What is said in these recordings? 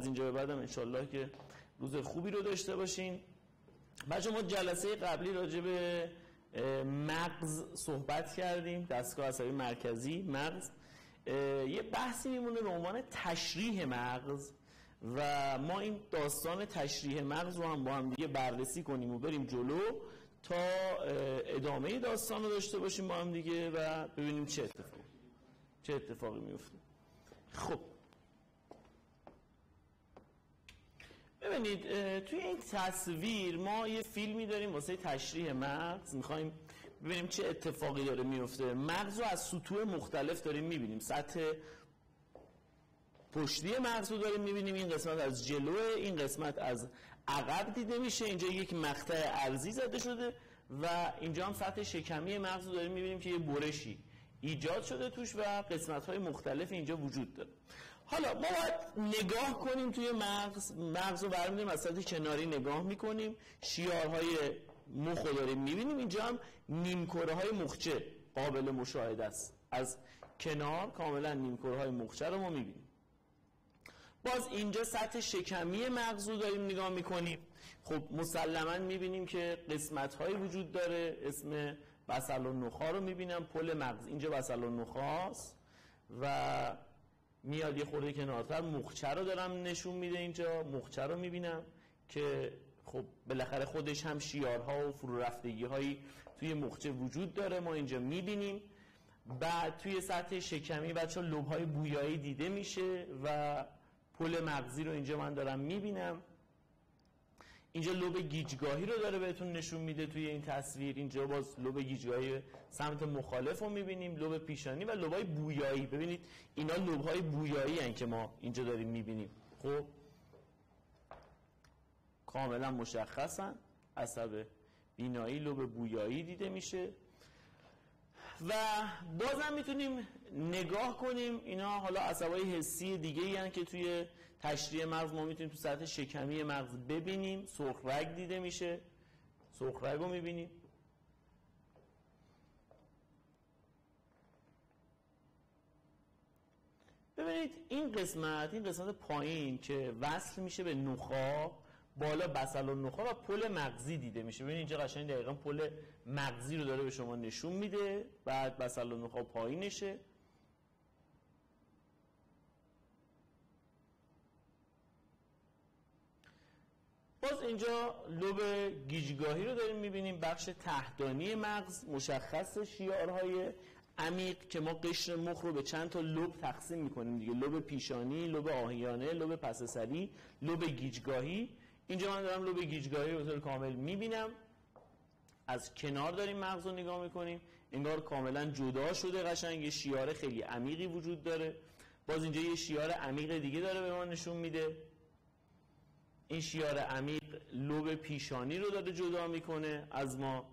اینجا به بعدم انشالله که روز خوبی رو داشته باشین. بچه ما جلسه قبلی راجع به مغز صحبت کردیم، دستگاه عصبی مرکزی مغز. یه بحثی میمونه به عنوان تشریح مغز و ما این داستان تشریح مغز رو هم با هم دیگه بررسی کنیم و بریم جلو تا ادامه داستان رو داشته باشیم با هم دیگه و ببینیم چه اتفاقی میفته. خب ببینید توی این تصویر ما یه فیلمی داریم واسه تشریح مغز، میخوایم ببینیم چه اتفاقی داره میفته. مغز رو از سطوح مختلف داریم میبینیم، سطح پشتی مغز رو داریم میبینیم، این قسمت از جلوه، این قسمت از عقب دیده میشه، اینجا یک مقطع عرضی زده شده و اینجا هم سطح شکمی مغز رو داریم میبینیم که یه برشی ایجاد شده توش و قسمت‌های مختلف اینجا وجود داره. حالا ما باید نگاه کنیم توی مغز رو برمی‌داریم از سطح کناری نگاه میکنیم، شیارهای مخ رو داریم میبینیم، اینجا هم نیمکره‌های مخچه قابل مشاهده است، از کنار کاملا نیمکره‌های مخچه رو ما میبینیم. باز اینجا سطح شکمی مغز رو داریم نگاه میکنیم. خب مسلماً میبینیم که قسمت‌هایی وجود داره، اسم بصل و نخاع رو میبینم، پل مغز اینجا بصل و نخاعست و میاد یه خورده کنارتر مخچه رو دارم نشون میده، اینجا مخچه رو میبینم که خب بالاخره خودش هم شیارها و فرو رفتگی هایی توی مخچه وجود داره، ما اینجا میبینیم. بعد توی سطح شکمی بچه ها لوب‌های بویایی دیده میشه و پل مغزی رو اینجا من دارم میبینم. اینجا لوب گیجگاهی رو داره بهتون نشون میده توی این تصویر، اینجا باز لوب گیجگاهی سمت مخالف رو میبینیم، لوب پیشانی و لوب‌های بویایی. ببینید اینا لوب‌های بویایی هستن که ما اینجا داریم میبینیم. خب کاملا مشخصن، عصب بینایی لوب بویایی دیده میشه و بازم میتونیم نگاه کنیم اینا حالا عصبای حسی دیگه ای هستن که توی تشریح مغز ما میتونیم تو سطح شکمی مغز ببینیم. سرخ رگ دیده میشه، سرخ رگ رو میبینیم. ببینید این قسمت پایین که وصل میشه به نخاع، بالا بصل و نخاع و پل مغزی دیده میشه. ببینید اینجا قشنگ دقیقاً پل مغزی رو داره به شما نشون میده، بعد بصل و نخاع پایینشه. باز اینجا لوب گیجگاهی رو داریم میبینیم، بخش تحتانی مغز مشخص، شیارهای عمیق که ما قشر مخ رو به چند تا لوب تقسیم میکنیم دیگه، لوب پیشانی، لوب آهیانه، لوب پس سری، لوب گیجگاهی. اینجا من دارم لوب گیجگاهی رو به طور کامل میبینم، از کنار داریم مغز رو نگاه میکنیم، انگار کاملا جدا شده، قشنگ یه شیار خیلی عمیقی وجود داره. باز اینجا یه شیار عمیق دیگه داره به ما نشون میده، این شیار عمیق لوب پیشانی رو داره جدا میکنه از ما.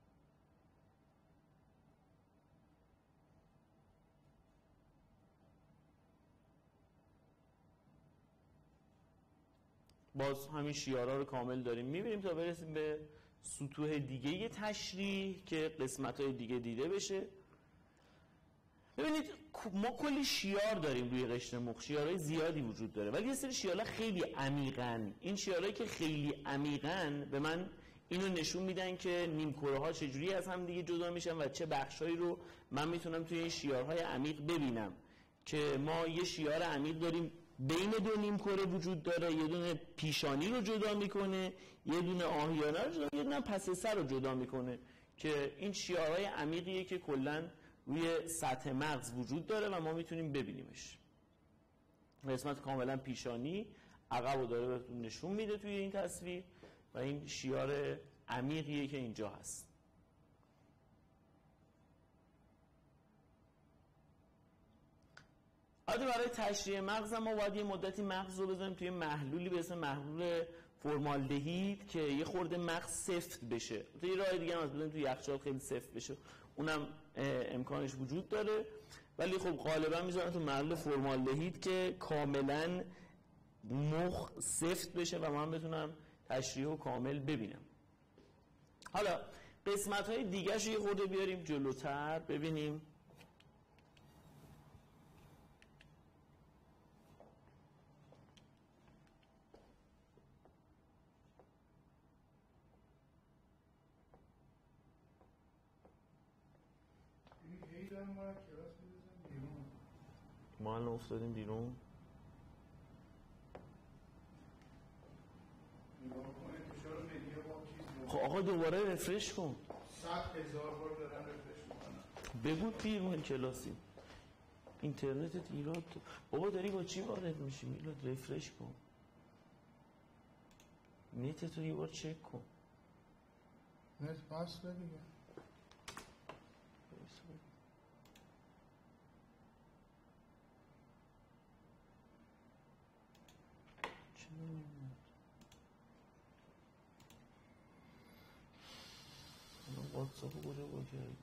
باز همین شیارها رو کامل داریم میبینیم تا برسیم به سطوح دیگه یه تشریح که قسمت‌های دیگه دیده بشه. ببینید ما کلی شیار داریم روی قشر مخ، شیارهای زیادی وجود داره ولی یه سری شیارها خیلی عمیقن. این شیارهایی که خیلی عمیقن به من اینو نشون میدن که نیمکره‌ها چجوری از هم دیگه جدا میشن و چه بخشایی رو من میتونم توی این شیارهای عمیق ببینم. که ما یه شیار عمیق داریم بین دو نیمکره وجود داره، یه دونه پیشانی رو جدا میکنه، یه دونه آهیانه رو جدا، یه دونه پس سر رو جدا میکنه که این شیارهای عمیقیه که کلاً روی سطح مغز وجود داره و ما میتونیم ببینیمش. قسمت کاملا پیشانی عقب رو داره بهتون نشون میده توی این تصویر و این شیار عمیقیه که اینجا هست. البته برای تشریح مغز ما باید یه مدتی مغز رو بذاریم توی محلولی به اسم محلول فرمالدهید که یه خورده مغز سفت بشه. یه راه دیگه هم از بذاریم توی یخچال خیلی سفت بشه، اونم امکانش وجود داره، ولی خب غالبا میذارن تو محلول فرمالدهید که کاملا مخ سفت بشه و من بتونم تشریح و کامل ببینم. حالا قسمت های دیگه رو یه خورده بیاریم جلوتر ببینیم. ما الان افتادیم بیرون. خب آقا دوباره رفرش کن. 100,000 بار دارم رفرش میکنم. بگو بیرون کلاسی اینترنتت ایراد. بابا داری با چی وارد میشی؟ میلاد رفرش کن، نتتو یه بار چک کن. نت بسته دیگه. واتساپ رو کجا با کردی؟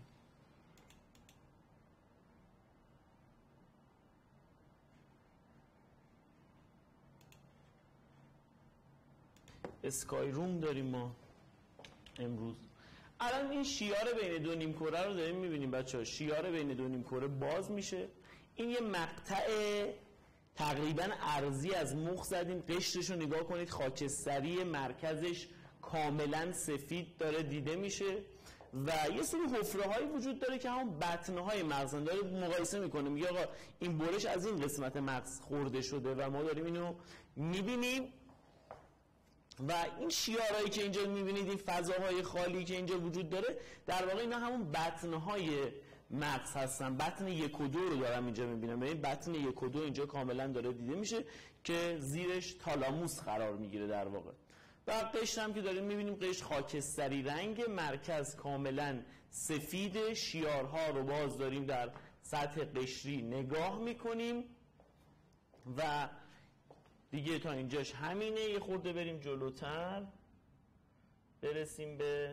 اسکای روم داریم ما امروز. الان این شیار بین دو نیم کره رو داریم میبینیم بچه‌ها. شیار بین دو نیم کره باز میشه. این یه مقطع تقریبا عرضی از مخ زدیم. قشرش رو نگاه کنید، خاکستری، مرکزش کاملا سفید داره دیده میشه و یه سری حفره‌هایی وجود داره که همون بطن‌های مغز داره مقایسه میکنه، میگه آقا این برش از این قسمت مغز خورده شده و ما داریم اینو میبینیم. و این شیارهایی که اینجا میبینید، این فضاهای خالی که اینجا وجود داره، در واقع اینا همون بطن‌های مغز هستن. بطن 1 و 2 رو دارم اینجا میبینم. ببین بطن 1 و 2 اینجا کاملا داره دیده میشه که زیرش تالاموس قرار میگیره در واقع. و قشر هم که داریم میبینیم قشر خاکستری رنگ، مرکز کاملا سفید. شیارها رو باز داریم در سطح قشری نگاه میکنیم و دیگه تا اینجاش همینه. یه خورده بریم جلوتر برسیم به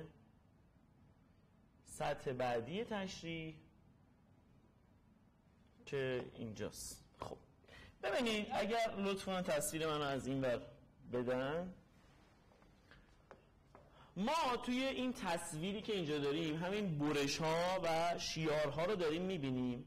سطح بعدی تشریح که اینجاست. خب ببینید اگر لطفاً تصویر منو از این ور بدن، ما توی این تصویری که اینجا داریم همین برش ها و شیارها رو داریم میبینیم.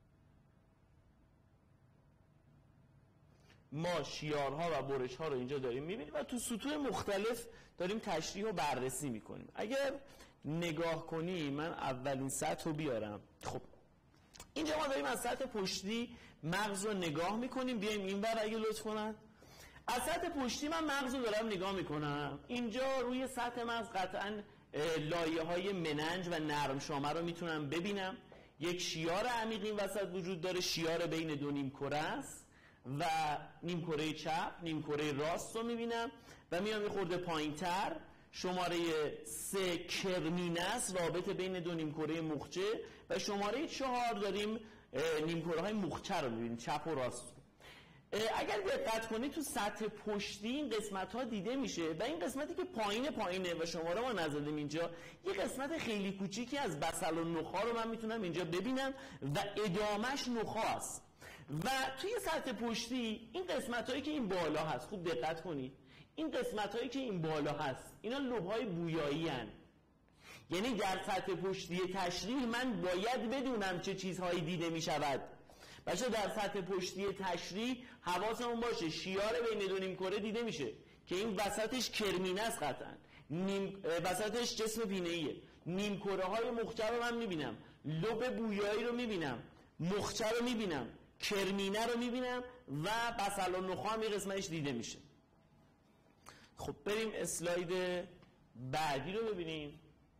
ما شیارها و برش ها رو اینجا داریم میبینیم و تو سطوح مختلف داریم تشریح و بررسی میکنیم. اگر نگاه کنی، من اولین سطح رو بیارم. خب اینجا ما داریم از سطح پشتی مغز رو نگاه میکنیم. بیایم این بر اگه لطف کنن. از سطح پشتی من مغز رو دارم نگاه میکنم. اینجا روی سطح مغز قطعا لایه های مننج و نرم شامه رو میتونم ببینم. یک شیار عمیق این وسط وجود داره، شیار بین دو نیم کره است و نیم کره چپ، نیم کره راست رو میبینم و میام یه خورده پایین تر. شماره 3 کرمینس، رابطه بین دو نیم کره مخچه، و شماره 4 داریم نیم کره های مخچه رو میبینیم، چپ و راست. اگر دقت کنید تو سطح پشتی این قسمت ها دیده میشه و این قسمتی که پایینه و شماره ما نزدیم اینجا، یه قسمت خیلی کوچیکی از بصل و نخاع رو من میتونم اینجا ببینم و ادامش نخاع است. و توی سطح پشتی این قسمت هایی که این بالا هست، خوب دقت کنید، این قسمت هایی که این بالا هست اینا لوب های بویایی هن. یعنی در سطح پشتی تشریح من باید بدونم چه چیزهایی دیده میشود. بچه در سطح پشتی تشریح حواسمون باشه شیار بین دو نیم کره دیده میشه که این وسطش کرمینه است، قطعا وسطش جسم پینه‌ایه. نیم کره های مخچه رو من میبینم، لوب بویایی رو میبینم، مخچه رو میبینم، کرمینه رو میبینم و بصل و نخاع هم یه قسمتش دیده میشه. خب بریم اسلاید بعدی رو ببینیم.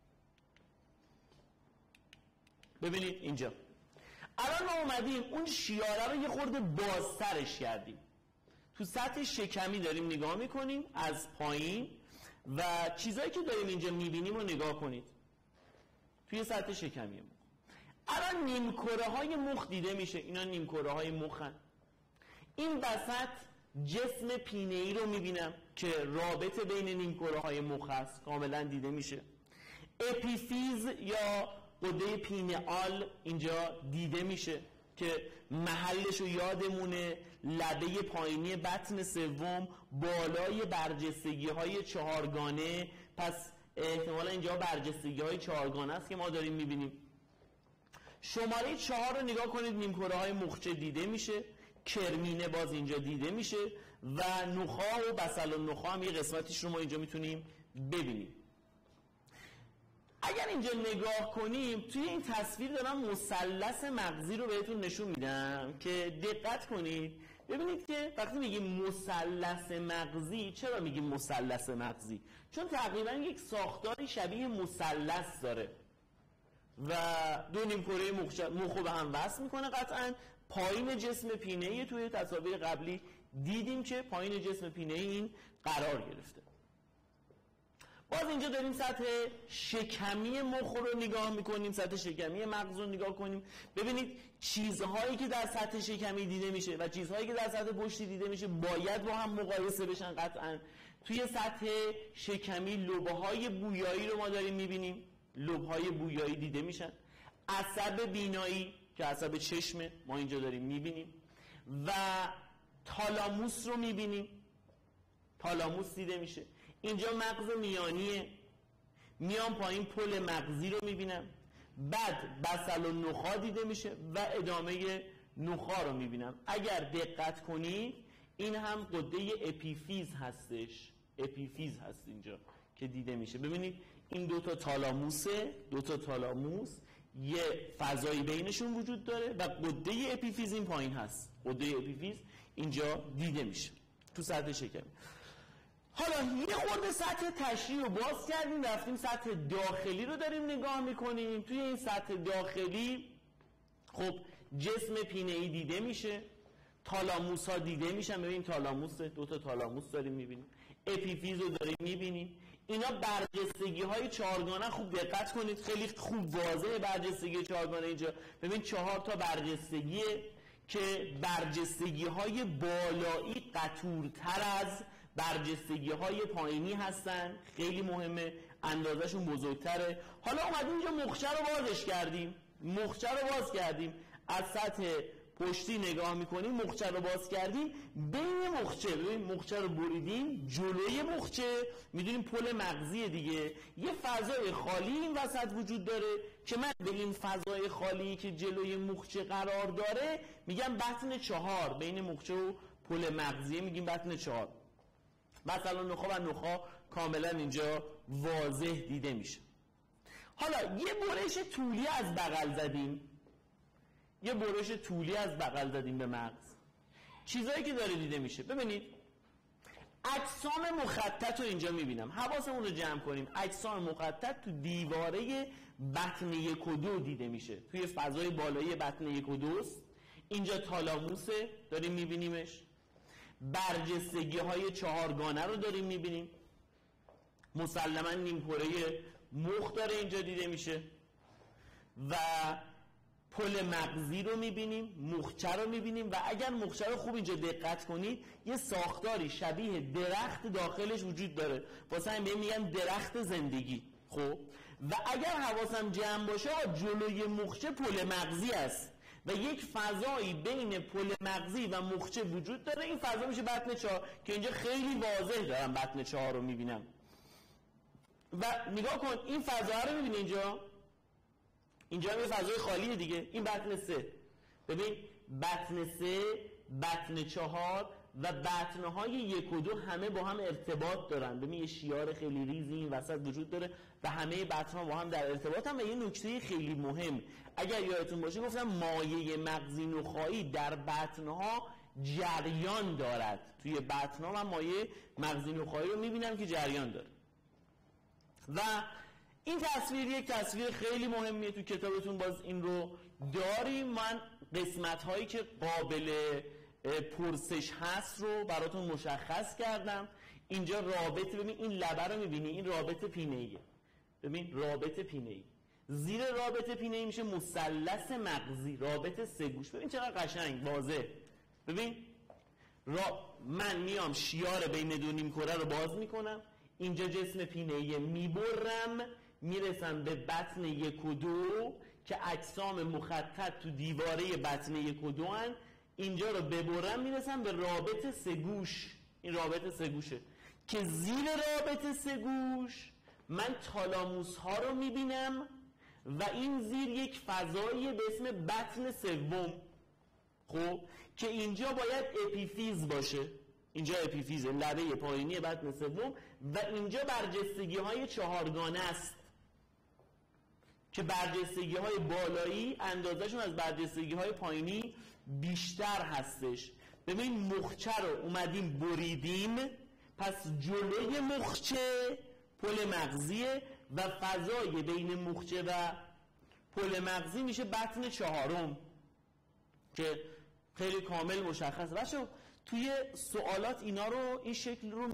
ببینید اینجا الان ما اومدیم اون شیاره رو یه خورده بازترش کردیم. تو سطح شکمی داریم نگاه میکنیم از پایین و چیزایی که داریم اینجا میبینیم رو نگاه کنید توی سطح شکمی مخ. الان نیمکره های مخ دیده میشه، اینا نیمکره های مخن. این وسط جسم پینه‌ای رو میبینم که رابطه بین نیمکره های مخ هست، کاملا دیده میشه. اپیفیز یا غده پینئال اینجا دیده میشه که محلش رو یادمونه، لبه پایینی بطن سوم، بالای برجستگی های چهارگانه. پس احتمالا اینجا برجستگی های چهارگانه است که ما داریم میبینیم. شماره 4 رو نگاه کنید، نیمکره های مخچه دیده میشه، کرمینه باز اینجا دیده میشه و نخاع و بصل و نخاع هم یه قسمتیش رو ما اینجا میتونیم ببینیم. اگر اینجا نگاه کنیم توی این تصویر دارم مثلث مغزی رو بهتون نشون میدم که دقت کنید ببینید که وقتی میگیم مثلث مغزی، چرا میگیم مثلث مغزی؟ چون تقریبا یک ساختاری شبیه مثلث داره و دو نیمکره مخ رو به هم وصل میکنه. قطعا پایین جسم پینه‌ای توی تصاویر قبلی دیدیم که پایین جسم پینه‌ای این قرار گرفته. باز اینجا داریم سطح شکمی مخ رو نگاه میکنیم، سطح شکمی مغز رو نگاه کنیم. ببینید چیزهایی که در سطح شکمی دیده میشه و چیزهایی که در سطح پشتی دیده میشه باید با هم مقایسه بشن. قطعا توی سطح شکمی لوب‌های بویایی رو ما داریم میبینیم، لوب‌های بویایی دیده میشن. عصب بینایی که عصب چشمه ما اینجا داریم میبینیم و تالاموس رو میبینیم، تالاموس دیده میشه. اینجا مغز میانیه، میان پایین پل مغزی رو میبینم، بعد بسل و نخاع دیده میشه و ادامه نخاع رو میبینم. اگر دقت کنید این هم غده اپیفیز هستش، اپیفیز هست اینجا که دیده میشه. ببینید این دوتا تالاموسه، دوتا تالاموس یه فضایی بینشون وجود داره و غده اپیفیز این پایین هست. غده اپیفیز اینجا دیده میشه تو سطح شکمی. حالا یه خورده سطح تشریح رو باز کردیم، رفتیم سطح داخلی رو داریم نگاه میکنیم. توی این سطح داخلی خب جسم پینه‌ای دیده میشه، تالاموس ها دیده میشن. ببین تالاموس، دوتا تالاموس داریم میبینیم، اپیفیز رو داریم میبینیم. اینا برجستگی های چهارگانه. خوب دقت کنید، خیلی خوب واضحه برجستگی چهارگانه اینجا. ببین 4 تا برجستگیه که برجستگی های بالایی قطورتر از برجستگی های پایینی هستن، خیلی مهمه، اندازهشون بزرگتره. حالا اومدیم اینجا مخچه رو بازش کردیم، مخچه رو باز کردیم، از سطح پشتی نگاه میکنیم، مخچه رو باز کردیم، بین مخچه، ببین مخچه رو بریدیم، جلوی مخچه میدونیم پل مغزی دیگه، یه فضای خالی این وسط وجود داره که من به این فضای خالی که جلوی مخچه قرار داره میگم بطن 4. بین مخچه و پل مغزی میگیم بطن 4. مثلا نخاع و نخاع کاملا اینجا واضح دیده میشه. حالا یه برش طولی از بغل زدیم، یه برش طولی از بغل زدیم به مغز. چیزایی که داره دیده میشه، ببینید اجسام مخطط رو اینجا میبینم. حواسمون رو جمع کنیم. اجسام مخطط تو دیواره بطن 1 و 2 دیده میشه، توی فضای بالایی بطن 1 و 2. اینجا تالاموسه داریم میبینیمش، برجستگی های 4 گانه رو داریم میبینیم، مسلما نیمکره مخ داره اینجا دیده میشه و پل مغزی رو میبینیم، مخچه رو میبینیم و اگر مخچه رو خوب اینجا دقت کنید یه ساختاری شبیه درخت داخلش وجود داره، واسه همین میگن درخت زندگی. خب و اگر حواسم جمع باشه جلوی مخچه پل مغزی است و یک فضایی بین پل مغزی و مخچه وجود داره. این فضا میشه بطن 4 که اینجا خیلی واضح دارم بطن 4 رو میبینم. و نگاه کن این فضا رو میبینی اینجا هم یه فضای خالیه دیگه. این بطن 3. ببین بطن 3، بطن 4 و بطنهای 1 و 2 همه با هم ارتباط دارن. ببین یه شیار خیلی ریزی این وسط وجود داره و همه بطنها با هم در ارتباط هم. و یه نکته خیلی مهم اگر یادتون باشه گفتم مایع مغزی نخاعی در بطنها جریان دارد. توی بطنها من مایع مغزی نخاعی رو میبینم که جریان داره. و این تصویر یک تصویر خیلی مهمیه، تو کتابتون باز این رو داریم. من قسمت هایی که قابل پرسش هست رو براتون مشخص کردم. اینجا رابطه، ببین این لبه رو میبینی، این رابطه پینه‌ایه. ببین رابطه پینه‌ای، زیر رابطه پینه‌ای میشه مثلث مغزی، رابطه 3 گوش. ببین چقدر قشنگ واضح. ببین من میام شیار بین 2 نیمکره رو باز میکنم، اینجا جسم پینه‌ای میبرم میرسم به بطن 1 و 2 که اجسام مخطط تو دیواره بطن 1 و 2 هن. اینجا رو ببرم میرسم به رابطه 3 گوش. این رابطه 3 گوشه که زیر رابطه 3 گوش من تالاموس ها رو میبینم و این زیر یک فضایی به اسم بطن 3. خب که اینجا باید اپیفیز باشه. اینجا اپیفیز، لبه پایینی بطن 3 و اینجا برجستگی های 4 گانه است. که برجستگی‌های بالایی اندازه‌شون از برجستگی‌های پایینی بیشتر هستش. ببین مخچه رو اومدیم بریدیم، پس جلوی مخچه پل مغزیه و فضای بین مخچه و پل مغزی میشه بطن چهارم که خیلی کامل مشخص. بچه‌ها توی سوالات اینا رو این شکل رو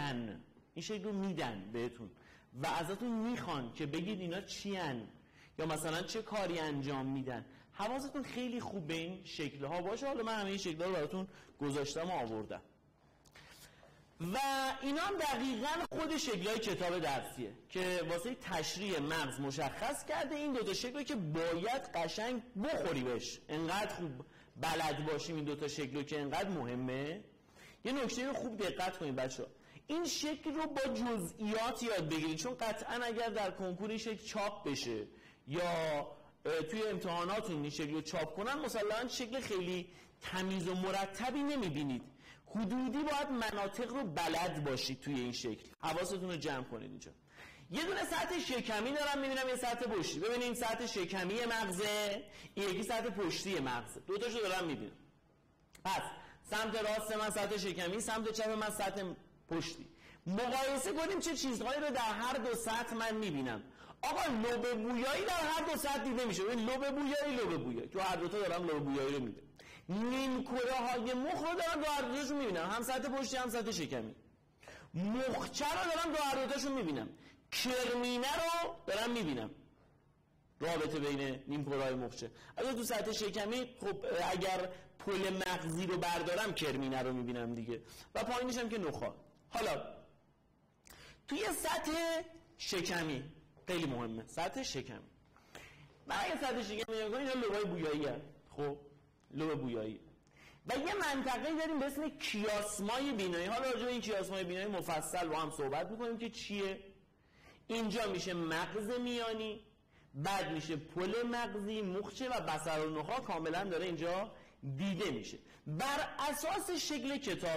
میدن بهتون و ازتون میخوان که بگید اینا چی هن یا مثلا چه کاری انجام میدن. حواستون خیلی خوب به این شکل‌ها باشه. حالا من همه این شکل‌ها رو براتون گذاشتم و آوردم و اینا هم دقیقاً خود شکل‌های کتاب درسیه که واسه تشریح مغز مشخص کرده. این دو تا شکلی که باید قشنگ بخوری بهش، انقدر خوب بلد باشیم این دو تا شکلو که انقدر مهمه. یه نکته رو خوب دقت کنید بچه‌ها، این شکل رو با جزئیات یاد بگیرید، چون قطعاً اگر در کنکور این شکل چاپ بشه یا توی امتحاناتون این شکل رو چاپ کنن مسلماً شکل خیلی تمیز و مرتبی نمیبینید. حدودی باید مناطق رو بلد باشید توی این شکل. حواستون رو جمع کنید. اینجا یه دونه سطح شکمی دارم میبینم، یه سطح پشتی. ببینید این سطح شکمی مغزه، این یکی سطح پشتی مغزه، دو تاشو دارم میبینم. پس سمت راست من سطح شکمی، سمت چپ من سطح پشتی. مقایسه کنیم چه چیزهایی رو در هر دو سطح من میبینم. آقا لوب بویایی در هر دو سطح دیده میشه. ببین لوب بویایی تو هر دو تا دارم لوب بویایی رو میبینم. نیم کره های مخ رو دارم دو هر دوتاشون میبینم، هم سطح پشتی هم سطح شکمی. مخچه رو دارم دو هر دوتاشون میبینم. کرمینه رو دارم میبینم، رابطه بین نیم کره های مخچه. اگه تو سطح شکمی خب اگر پل مغزی رو بردارم کرمینه رو میبینم دیگه و پایینش هم که نخاع. حالا توی سطح شکمی خیلی مهمه، سطح شکمی. برای سطح شکمی نگاه کنید اینا لوبای بویایی هست. خب لوب بویایی و یه منطقه داریم به اسم کیاسمای بینایی. حالا راجع به این کیاسمای بینایی مفصل با هم صحبت می‌کنیم که چیه. اینجا میشه مغز میانی، بعد میشه پل مغزی، مخچه و بصر و نخاع کاملا داره اینجا دیده میشه. بر اساس شکل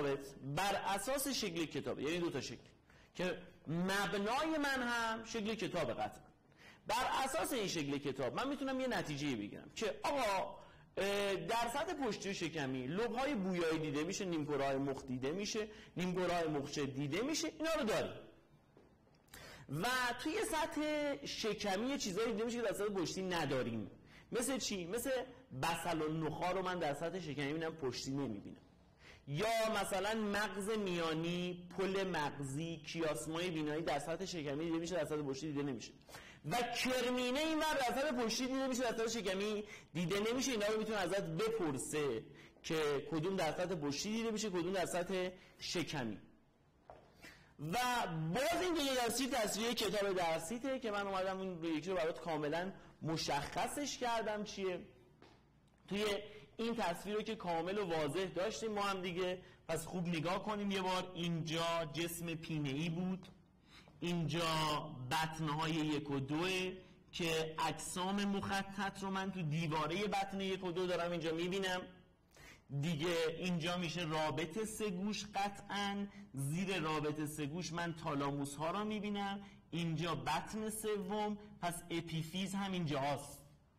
کتاب یعنی دو تا شکل که مبنای من هم شکل کتاب قطعا. بر اساس این شکل کتاب من میتونم یه نتیجه بگیرم که آقا در سطح پشتی شکمی لوب‌های بویایی دیده میشه، نیمکره‌های مخ دیده میشه، نیمکره‌های مخچه دیده میشه، اینا رو داریم. و توی سطح شکمی یه چیزایی دیده میشه که در سطح پشتی نداریم. مثل چی؟ مثل بصل و نخاع رو من در سطح شکمی میبینم، پشتی نمیبینم. یا مثلا مغز میانی، پل مغزی، کیاسمای بینایی در سطح شکمی دیده میشه، در سطح پشتی دیده نمیشه. و کرمینه این ور در سطح پشتی دیده میشه، در سطح شکمی دیده نمیشه. اینا رو میتونه ازت بپرسه که کدوم در سطح پشتی دیده میشه، کدوم در سطح شکمی. و باز این دیگه درسی تصویه کتاب درسیته که من اومدم این یکی رو برات کاملا مشخصش کردم چیه. توی این تصویر رو که کامل و واضح داشتیم ما هم دیگه، پس خوب نگاه کنیم یه بار. اینجا جسم پینه‌ای بود، اینجا بطنهای 1 و 2 که اجسام مخطط رو من تو دیواره بطن 1 و 2 دارم اینجا میبینم دیگه. اینجا میشه رابط سه‌گوش، قطعاً زیر رابط سه‌گوش من تالاموس ها رو میبینم. اینجا بطن سوم، پس اپیفیز هم اینجا هست.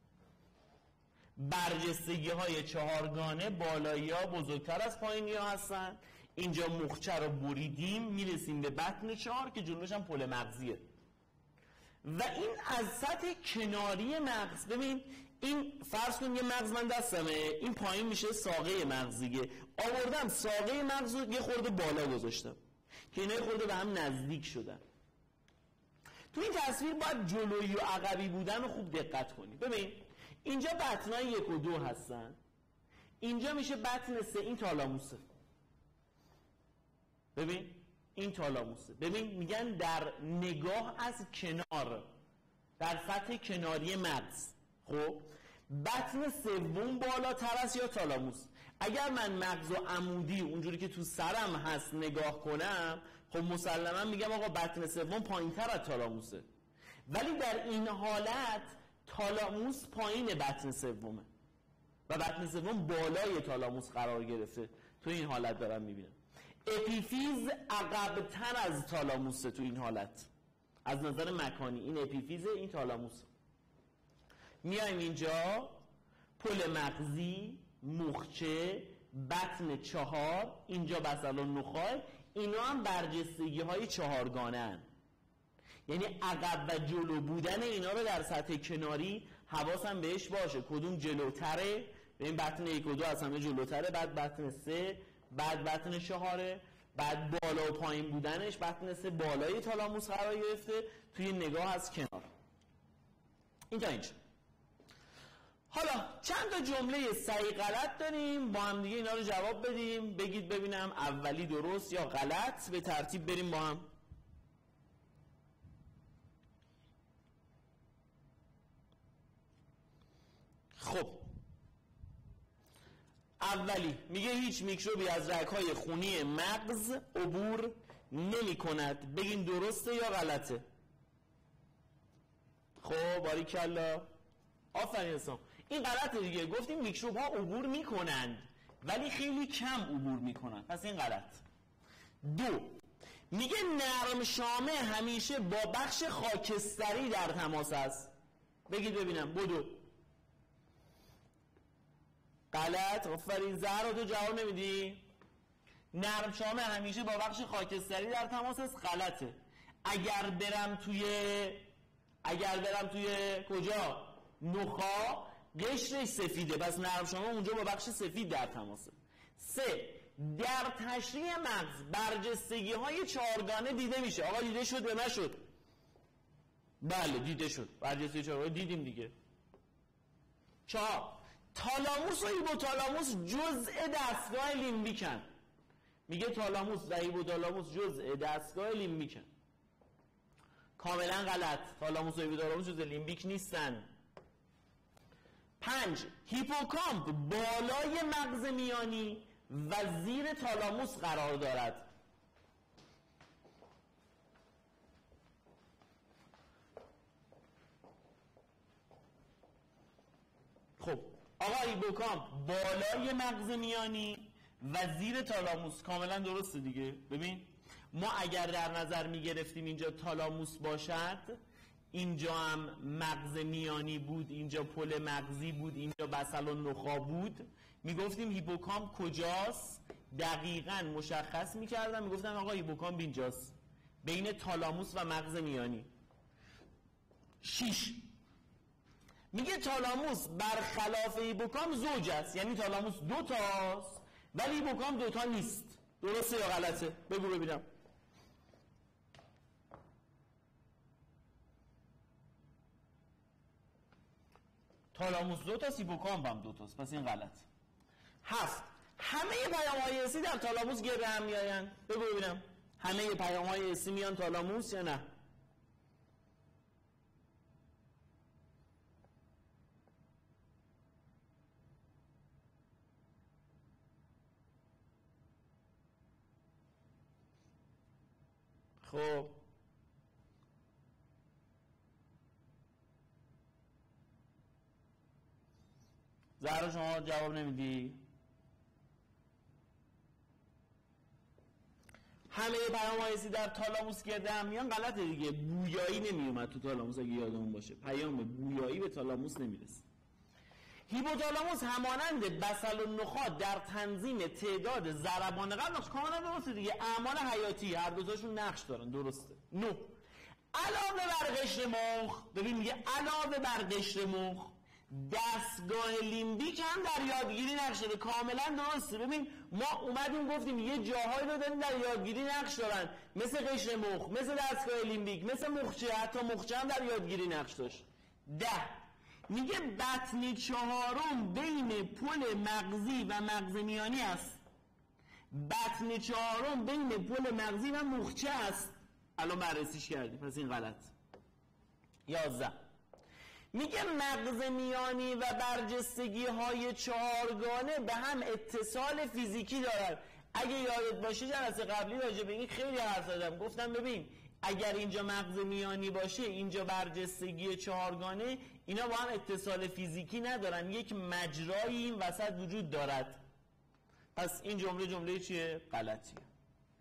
برجستگی های 4گانه بالایی ها بزرگتر از پایینی ها هستن. اینجا مخچه رو بریدیم میرسیم به بطن 4 که جلوش هم پل مغزیه. و این از سطح کناری مغز. ببین این فرض کن یه مغز من دستمه، این پایین میشه ساقه مغزیه، آوردم ساقه مغز رو یه خورده بالا گذاشتم که اینا یه خورده به هم نزدیک شدن. تو این تصویر باید جلویی و عقبی بودن رو خوب دقت کنی. ببین اینجا بطنای 1 و 2 هستن، اینجا میشه بطن 3، این تالاموسه. ببین این تالاموسه. ببین میگن در نگاه از کنار، در سطح کناری مغز. خب بطن سوم بالاتر است یا تالاموس. اگر من مغز و عمودی اونجوری که تو سرم هست نگاه کنم، خب مسلما میگم آقا بطن سوم پایینتر از تالاموسه. ولی در این حالت تالاموس پایین بطن سومه و بطن سوم بالای تالاموس قرار گرفته. تو این حالت دارم میبینم اپیفیز عقب‌تر از تالاموسه. تو این حالت از نظر مکانی این اپیفیز، این تالاموس. میایم اینجا پل مغزی، مخچه، بطن 4، اینجا بسل و نخاع، اینا هم برجستگی های چهارگانه هن. یعنی عقب و جلو بودن اینا رو در سطح کناری حواسم بهش باشه، کدوم جلوتره. ببین بطن 1 و 2 از همه جلوتره، بعد بطن 3، بعد بطن 4، بعد بالا و پایین بودنش، بطن 3 بالای تالاموس قرار گرفته، توی نگاه از کنار. اینجا. حالا چند تا جمله صحیح غلط داریم، با هم دیگه اینا رو جواب بدیم. بگید ببینم اولی درست یا غلط، به ترتیب بریم با هم. خب اولی میگه هیچ میکروبی از رگ‌های خونی مغز عبور نمی کند. بگین درسته یا غلطه. خب باریکلا، آفرین حسام. این غلطه دیگه، گفتیم میکروب ها عبور میکنند ولی خیلی کم عبور میکنن، پس این غلط. 2 میگه نرم شامه همیشه با بخش خاکستری در تماس است. بگید ببینم. بدو. غلط. آفرین. زهرا تو جواب نمیدی؟ نرم شامه همیشه با بخش خاکستری در تماس است. غلطه. اگر برم توی کجا؟ نخاع، قشرش سفیده، پس نرم شامه اونجا با بخش سفید در تماسه. 3 در تشریح مغز برجستگی های چهارگانه دیده میشه. آقا دیده شد یا نشد؟ بله دیده شد. برجستگی چهارگانه دیدیم دیگه. 4 تالاموس و هیپوتالاموس جزء دستگاه لیمبیکن. میگه تالاموس و هیپوتالاموس جزء دستگاه لیمبیکن. کاملا غلط. تالاموس و هیپوتالاموس جزء لیمبیک نیستن. 5 هیپوکامپ بالای مغز میانی و زیر تالاموس قرار دارد. خب آقا هیپوکامپ بالای مغز میانی و زیر تالاموس، کاملا درسته دیگه. ببین ما اگر در نظر میگرفتیم اینجا تالاموس باشد، اینجا هم مغز میانی بود، اینجا پل مغزی بود، اینجا بسل و نخاع بود، میگفتیم هیپوکامپ کجاست؟ دقیقاً مشخص میکردم، میگفتم آقا هیپوکامپ اینجاست بین تالاموس و مغز میانی. 6 میگه تالاموس برخلاف هیپوکامپ زوج است، یعنی تالاموس 2 تاست ولی هیپوکامپ 2 تا نیست. درسته یا غلطه؟ بگو ببینم. تالاموس 2 تاست، هیپوکامپ هم 2 تاست، پس این غلط. 7 همه پیام‌های حسی در تالاموس گرد هم میآیند. بگو ببینم همه پیام‌های حسی میان تالاموس یا نه؟ خب زهرا شما جواب نمیدی؟ همه پیام‌های حسی در تالاموس گرد هم میان غلطه دیگه. بویایی نمیومد تو تالاموس اگه یادمون باشه، پیام بویایی به تالاموس نمیرسه. هیپوتالاموس همانند بسل و نخاع در تنظیم تعداد ضربان قلب نقش، کاملا درسته دیگه. اعمال حیاتی هر دوتاشون نقش دارن. درسته. 9 علاوه بر قشر مخ، ببین میگه علاوه بر قشر مخ دستگاه لیمبیک هم در یادگیری نقش داره. کاملا درسته. ببین ما اومدیم گفتیم یه جاهایی رو داریم در یادگیری نقش دارن، مثل قشر مخ، مثل دستگاه لیمبیک، مثل مخچه، حتی مخچه هم در یادگیری نقش داشت. 10 میگه بطن 4 بین پل مغزی و مغز میانی است. بطن 4 بین پل مغزی و مخچه است. الان بررسیش کردیم، پس این غلط. 11 میگه مغز میانی و برجستگی های چهارگانه به هم اتصال فیزیکی دارن. اگه یادت باشه جلسه قبلی راجع به این خیلی حرف زدم، گفتم ببین اگر اینجا مغز میانی باشه، اینجا برجستگی چهارگانه، اینا با هم اتصال فیزیکی ندارن، یک مجرایی این وسط وجود دارد. پس این جمله چیه؟ غلطیه.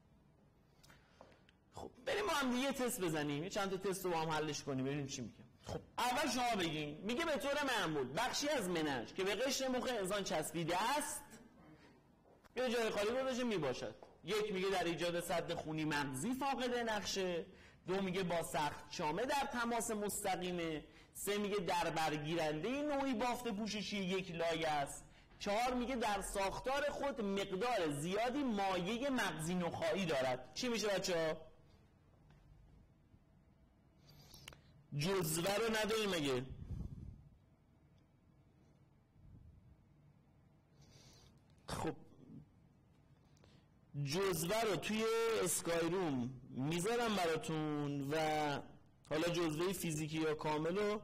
خب بریم ما هم دیگه تست بزنیم، چند تا تست رو با هم حلش کنیم ببینیم چی میگه. خب اول شما بگین. میگه به طور معمول بخشی از مننج که به قشر مخ انسان چسبیده است یه جای خالی گذاشته میباشد. یک میگه در ایجاد سد خونی مغزی فاقد نقشه، دو میگه با سخت شامه در تماس مستقیمه، سه میگه در برگیرنده نوعی بافت پوششی یک لایه است، چهار میگه در ساختار خود مقدار زیادی مایع مغزی نخاعی دارد. چی میشه بچه‌ها؟ جزوه رو نداریم مگه؟ خب جزوه رو توی اسکای روم میذارم براتون و حالا جزوه فیزیکی یا کامل رو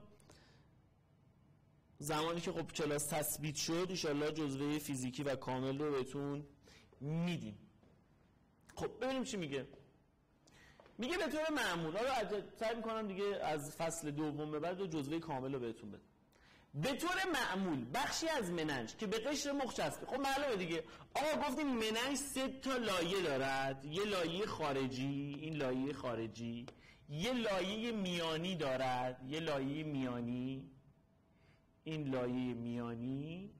زمانی که خب کلاس تثبیت شد انشالله جزوه فیزیکی و کامل رو بهتون میدیم. خب ببینیم چی میگه. میگه به طور معمول، حالا سعی میکنم دیگه از فصل دوم به بعد جزوه کامل رو بهتون بدم. به طور معمول بخشی از مننج که به قشر مخ چسبه، خب معلومه دیگه آقا گفتیم مننج 3 تا لایه دارد، یه لایه خارجی، این لایه خارجی، یه لایه میانی دارد، یه لایه میانی، این لایه میانی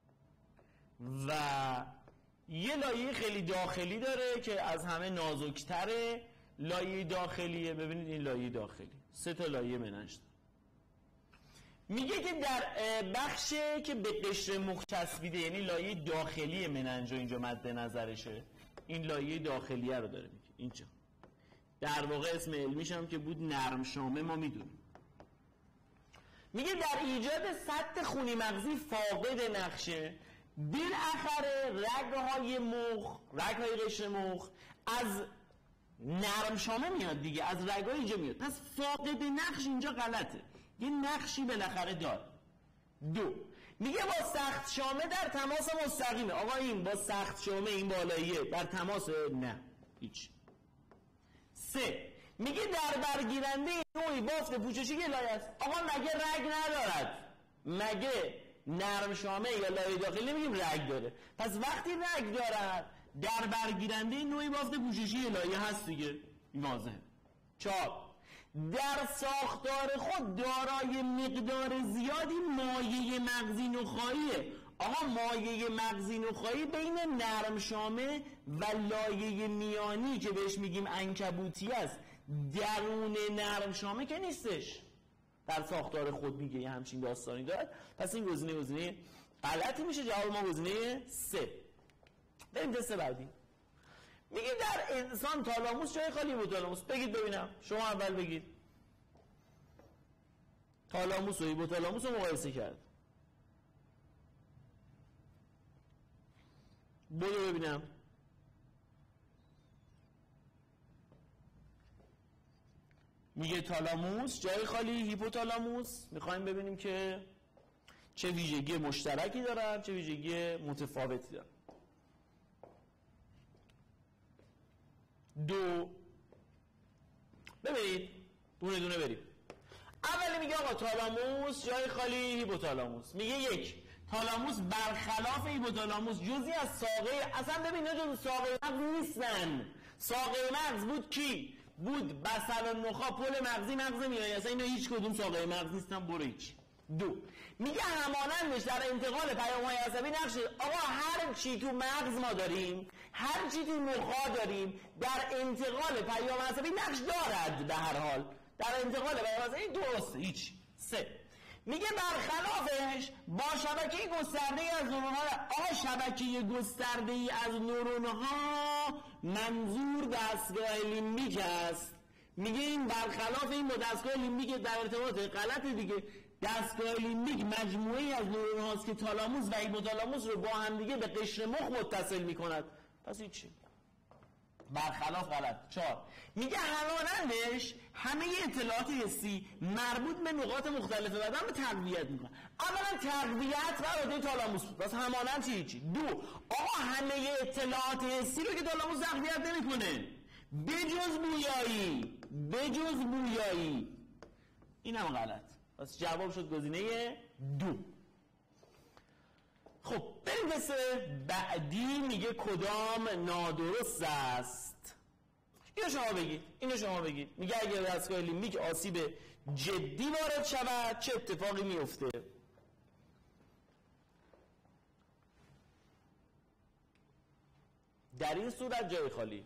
و یه لایه خیلی داخلی داره که از همه نازکتره، لایه داخلیه. ببینید این لایه داخلی 3 تا لایه مننج داره. میگه که در بخش که به قشر مخ چسبیده، یعنی لایه داخلی مننج اینجا مد نظرشه، این لایه داخلیه رو داره میگه. اینجا در واقع اسم علمیش هم که بود نرم شامه، ما میدونیم. میگه در ایجاد سد خونی مغزی فاقد نقشه، بالاخره رگ‌های مخ، رگ‌های قشر مخ از نرم شامه میاد دیگه، از رگ‌های اینجا میاد، پس فاقد نقش اینجا غلطه، یه نقشی بالاخره داره. دو میگه با سخت شامه در تماس مستقیمه. آقا این با سخت شامه این بالاییه در تماس؟ نه هیچ. سه میگه در برگیرنده نوعی بافت پوششی یه لایه است. آقا مگه رگ ندارد؟ مگه نرم شامه یا لایه داخلی میگیم رگ داره؟ پس وقتی رگ دارد در برگیرنده نوعی بافت پوششی یه لایه هست دیگه، واضحه. 4 در ساختار خود دارای مقدار زیادی مایع مغزی نخاعیه. آقا مایع مغزی نخاعی بین نرم شامه و لایه میانی که بهش میگیم عنکبوتی است، درون نرم شامه که نیستش، در ساختار خود میگه یه همچین داستانی دارد. پس این گزینه غلطی میشه، جواب ما گزینه 3. بریم تست بعدی. میگه در انسان تالاموس جای خالی بود. تالاموس بگید ببینم، شما اول بگید. تالاموس و هیپوتالاموس رو مقایسه کرد. برو ببینم. میگه تالاموس جای خالی، هیپوتالاموس میخوایم ببینیم که چه ویژگی مشترکی دارن چه ویژگی متفاوتی دارن. 2 ببینید دونه دونه بریم. اولی میگه آقا تالاموس جای خالی، هیپوتالاموس. میگه 1 تالاموس برخلاف هیپوتالاموس جزئی از ساقه، اصلا ببین اینا جزء ساقه مغز نیستن. ساقه مغز بود کی؟ بود بصل و نخاع، پل مغزی، مغز میانی، اصلا اینا هیچ کدوم ساقه مغز نیستن. برو هیچ. 2 میگه همانندش در انتقال پیام‌های عصبی نقش. آقا هر چی تو مغز ما داریم، هر چی تو نخاع داریم، در انتقال پیام عصبی نقش دارد. به هر حال در انتقال پیام عصبی درسته. هیچ. 3 میگه برخلافش با شبکه گسترده از نورون‌ها. آقا شبکه گسترده از نورون‌ها منظور دستگاه لیمبیک است. میگه این برخلاف این با دستگاه لیمبیک در ارتباط غلط دیگه. دستگاه لیمبیک مجموعه‌ای از نورون‌هاست که تالاموس و هیپوتالاموس رو با هم دیگه به قشر مخ متصل می‌کند. پس هیچی. برخلاف غلط. 4 میگه همانندش همه اطلاعات حسی مربوط به نقاط مختلف بدن به تقویت میکنه. اولا تقویت برای تالاموس بود، پس همانند هیچی. 2 آقا همه اطلاعات حسی رو که تالاموس تقویت نمیکنه بجز بویایی. این هم غلط. پس جواب شد گزینه 2. خب بریم مثل بعدی. میگه کدام نادرست است؟ اینو شما بگید. میگه اگر دستگاه لیمبیک آسیب جدی وارد شود چه اتفاقی میفته؟ در این صورت جای خالی.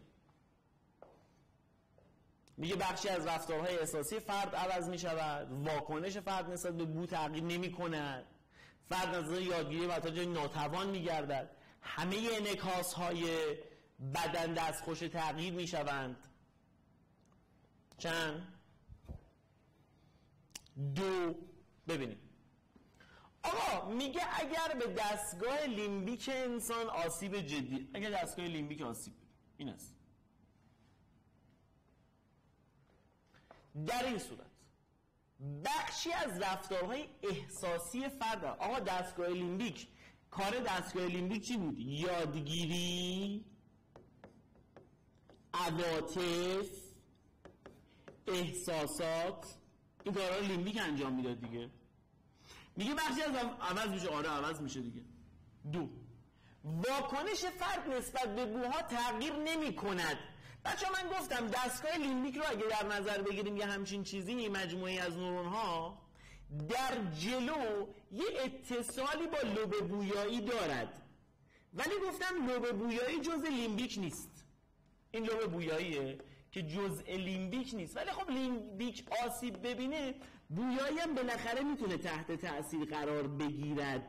میگه بخشی از رفتارهای احساسی فرد عوض میشود، واکنش فرد نسبت به بو تغییر نمیکند، فرد از یادگیری و تا جای ناتوان میگردد، همه انعکاس‌های بدن دستخوش تغییر میشوند. چند؟ 2. ببینیم آقا میگه اگر به دستگاه لیمبیک انسان آسیب جدی، اگر دستگاه لیمبیک آسیب این است، در این صورت بخشی از رفتارهای احساسی فرد، آقا دستگاه لیمبیک، کار دستگاه لیمبیک چی بود؟ یادگیری، عواطف، احساسات، این کارها رو لیمبیک انجام میداد دیگه. میگه بخشی از عوض میشه. آره عوض میشه دیگه. 2. واکنش فرد نسبت به بوها تغییر نمی کند. بچه من گفتم دستگاه لیمبیک رو اگه در نظر بگیریم یه همچین چیزی، مجموعی از نورون ها در جلو یه اتصالی با لوب بویایی دارد، ولی گفتم لوب بویایی جزء لیمبیک نیست. این لوب بویاییه که جزء لیمبیک نیست، ولی خب لیمبیک آسیب ببینه بویایی هم بالاخره میتونه تحت تأثیر قرار بگیرد.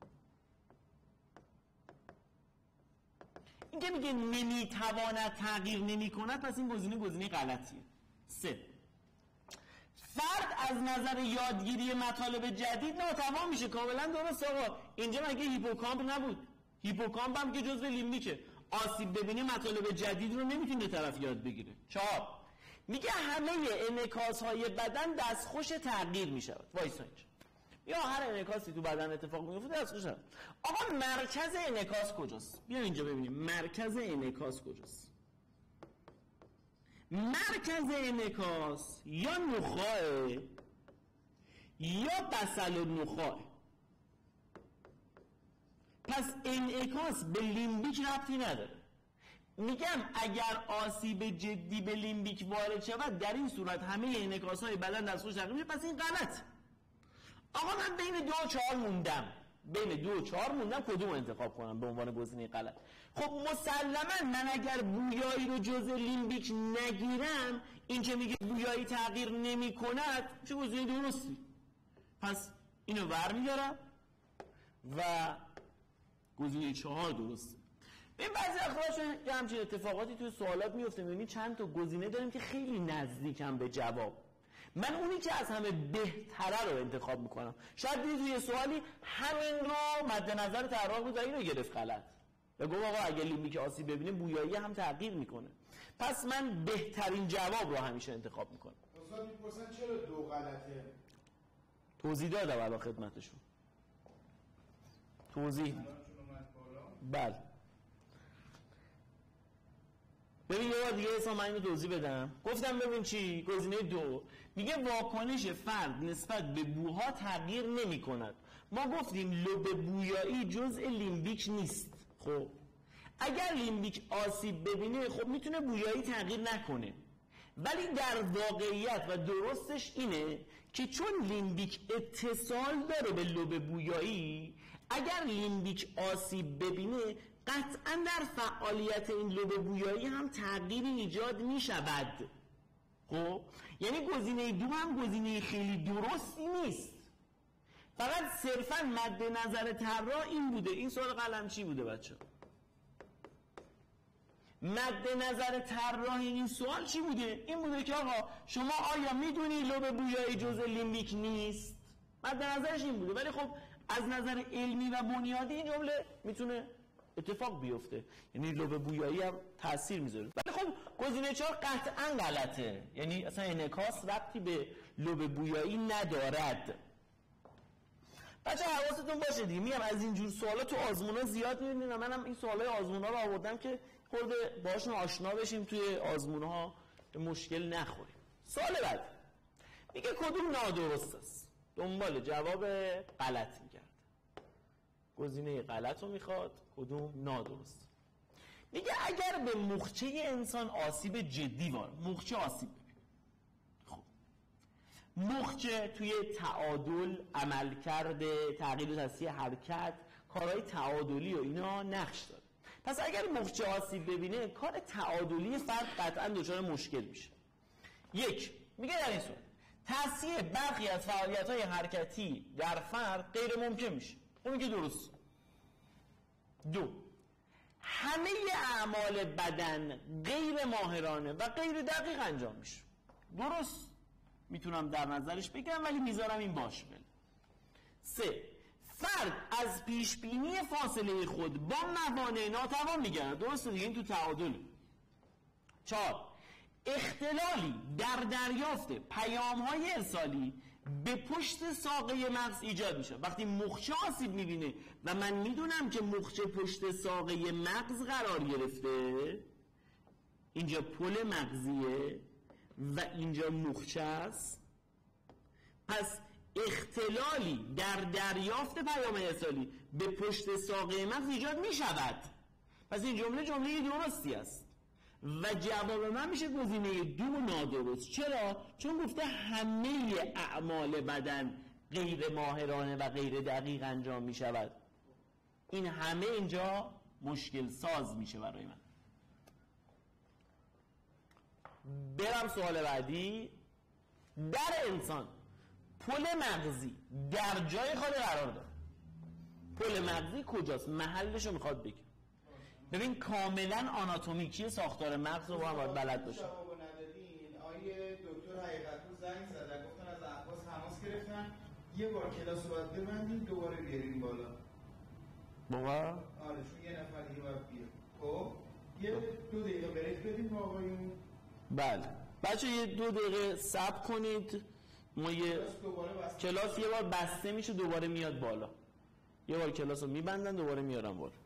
این که میگه نمیتواند تغییر نمی کند، پس این گزینه غلطیه. 3. فرد از نظر یادگیری مطالب جدید ناتوان میشه. کاملا درست آقا. اینجا مگه هیپوکامپ نبود؟ هیپوکامپ هم که جزء لیمبیکه، آسیب ببینه مطالب جدید رو نمیتونه طرف یاد بگیره. 4. میگه همه انعکاس‌های بدن دستخوش تغییر میشود. وایسا اینجا. یا هر انعکاسی تو بدن اتفاق میفته دستخوش شد. آقا مرکز انعکاس کجاست؟ بیا اینجا ببینیم مرکز انعکاس کجاست. مرکز انعکاس یا نخاع یا بسل النخاع. پس انعکاس به لیمبیک ربطی نداره. میگم اگر آسیب جدی به لیمبیک وارد شود در این صورت همه انعکاس‌های بدن دستخوش تغییر میشه. پس این غلط. آقا من بین 2 و 4 موندم. بین 2 و 4 موندم کدوم انتخاب کنم به عنوان گزینه غلط؟ خب مسلما من اگر بویایی رو جزء لیمبیک نگیرم، این که میگه بویایی تغییر نمی کند چه گزینه درستی؟ پس اینو ور میدارم و گزینه 4 درسته. این بعضی اخراج یه همچین اتفاقاتی توی سوالات میفته، میبینی چند تا گزینه داریم که خیلی نزدیکم به جواب. من اونی که از همه بهتره رو انتخاب میکنم. شاید دیدی توی سوالی همین رو مد نظر طراح بود و اینو گرفت غلط و گفت آقا اگه لیمبیک آسیب ببینه بویایی هم تغییر میکنه. پس من بهترین جواب رو همیشه انتخاب میکنم. استاد میپرسن چرا 2 غلطه؟ توضیح دادم الان خدمتشون. توضیح بله. ببین یه بار دیگه من اینو توضیح بدم. گفتم ببین چی؟ گزینه 2 میگه واکنش فرد نسبت به بوها تغییر نمی کند. ما گفتیم لوب بویایی جزء لیمبیک نیست. خب اگر لیمبیک آسیب ببینه خب میتونه بویایی تغییر نکنه، ولی در واقعیت و درستش اینه که چون لیمبیک اتصال داره به لوب بویایی، اگر لیمبیک آسیب ببینه قطعا در فعالیت این لوب بویایی هم تغییری ایجاد می شود. خب یعنی گزینه 2 هم گزینه خیلی درستی نیست، فقط صرفا مد نظر طراح این بوده. این سوال قلم چی بوده بچه؟ مد نظر طراح این سوال چی بوده؟ این بوده که آقا شما آیا میدونی لوب بویایی جزء لیمبیک نیست؟ مد نظرش این بوده، ولی خب از نظر علمی و بنیادی این جمله میتونه اتفاق بیفته، یعنی لوب بویایی هم تاثیر میذاره. ولی خب گزینه 4 قطعا غلطه، یعنی اصلا انعکاس ربطی به لوب بویایی ندارد. بچه حواستون باشه دیگه، میگم از اینجور سوالات تو آزمونا زیاد میبینیم و منم این سوالای آزمونا رو آوردم که خورده باشون آشنا بشیم، توی آزمونها مشکل نخوریم. سوال بعد میگه کدوم نادرست است؟ دنبال جواب غلط میگرد. گزینه غلط رو میخواد، کدوم نادرست. میگه اگر به مخچه انسان آسیب جدی وارد، مخچه آسیب ببینه، خب مخچه توی تعادل، عمل کرده، تغییر و تصحیح حرکت، کارهای تعادلی و اینا نقش داره. پس اگر مخچه آسیب ببینه کار تعادلی فرد قطعا دچار مشکل میشه. یک، میگه در این صورت تصحیح برخی از فعالیت‌های حرکتی در فرد غیر ممکن میشه. اون که درست. دو، همه اعمال بدن غیر ماهرانه و غیر دقیق انجام میشه. درست میتونم در نظرش بگیرم ولی میذارم این باش بله. سه، فرد از پیشبینی فاصله خود با موانع ناتوان میگردد. درسته دیگه، این تو تعادله. چهار، اختلالی در دریافت پیام‌های ارسالی به پشت ساقه مغز ایجاد میشه. وقتی مخچه آسیب میبینه و من میدونم که مخچه پشت ساقه مغز قرار گرفته، اینجا پل مغزیه و اینجا مخچه است، پس اختلالی در دریافت پیام ارسالی به پشت ساقه مغز ایجاد میشود. پس این جمله درستی است و جواب من میشه گزینه 2 نادرست. چرا؟ چون گفته همه اعمال بدن غیر ماهرانه و غیر دقیق انجام میشود. این همه اینجا مشکل ساز میشه برای من. برم سوال بعدی. در انسان پل مغزی در جای خود قرار داره. پل مغزی کجاست؟ محلش رو میخواد بگه. ببین کاملا آناتومیکی ساختار مغز رو باید بلد باشه. جواب ندادین. آیه دکتر حقیقت‌پور زنگ زدن گفتن از عباس تماس گرفتن یه بار کلاس رو باید ببندیم دوباره بیاریم بالا. بابا؟ آره چون یه نفر دیگه باید بیاد. خب یه 2 دقیقه بریک بدیم با آقایون. بله. بچه یه 2 دقیقه صبر کنید. ما یه کلاس یه بار بسته میشه دوباره میاد بالا. یه بار کلاس رو میبندن دوباره میارن بالا.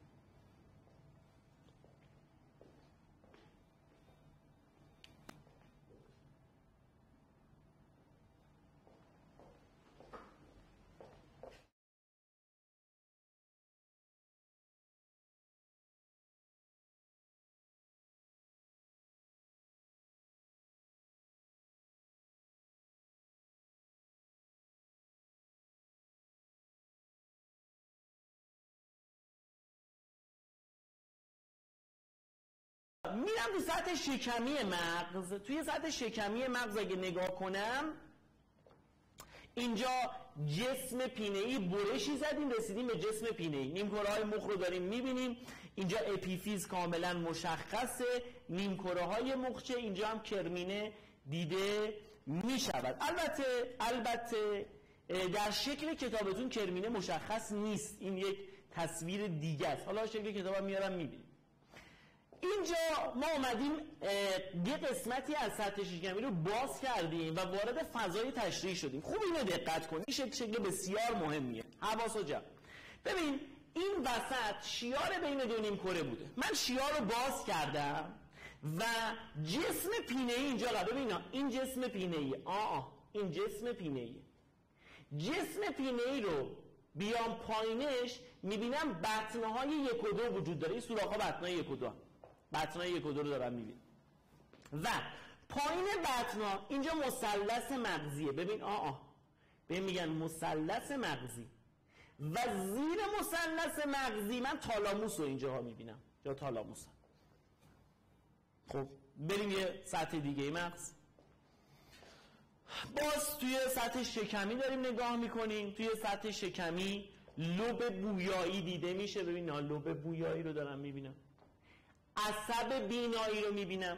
میرم تو سطح شکمی مغز. توی سطح شکمی مغز اگه نگاه کنم اینجا جسم پینه‌ای برشی زدیم رسیدیم به جسم پینه‌ای. نیمکره‌های مخ رو داریم میبینیم. اینجا اپیفیز کاملا مشخصه. نیمکره‌های مخچه، اینجا هم کرمینه دیده میشود. البته در شکل کتابتون کرمینه مشخص نیست. این یک تصویر دیگه است. حالا شکل کتابم میارم میبینیم. اینجا ما اومدیم یه قسمتی از سطح شکمی رو باز کردیم و وارد فضای تشریح شدیم. خوب اینو دقت کنید. این شکل بسیار مهمیه. حواسو جمع. ببین این وسط شیار بین 2 نیمکره بوده. من شیار رو باز کردم و جسم پینه‌ای اینجا قرار. ببین این جسم پینه‌ای. این جسم پینه‌ای. جسم پینه‌ای رو بیام پایینش میبینم بطنه‌های 1 و 2 وجود داره. این سوراخ‌ها بطن‌های 1 و 2. بطن‌های 1 و 2 رو دارم میبینم و پایین بطن‌ها اینجا مثلث مغزیه. ببین ببین میگن مثلث مغزی و زیر مثلث مغزی من تالاموس رو اینجاها میبینم. یا تالاموس. خب بریم یه سطح دیگه مغز. باز توی سطح شکمی داریم نگاه میکنیم. توی سطح شکمی لوب بویایی دیده میشه. ببین لوب بویایی رو دارم میبینم. عصب بینایی رو میبینم.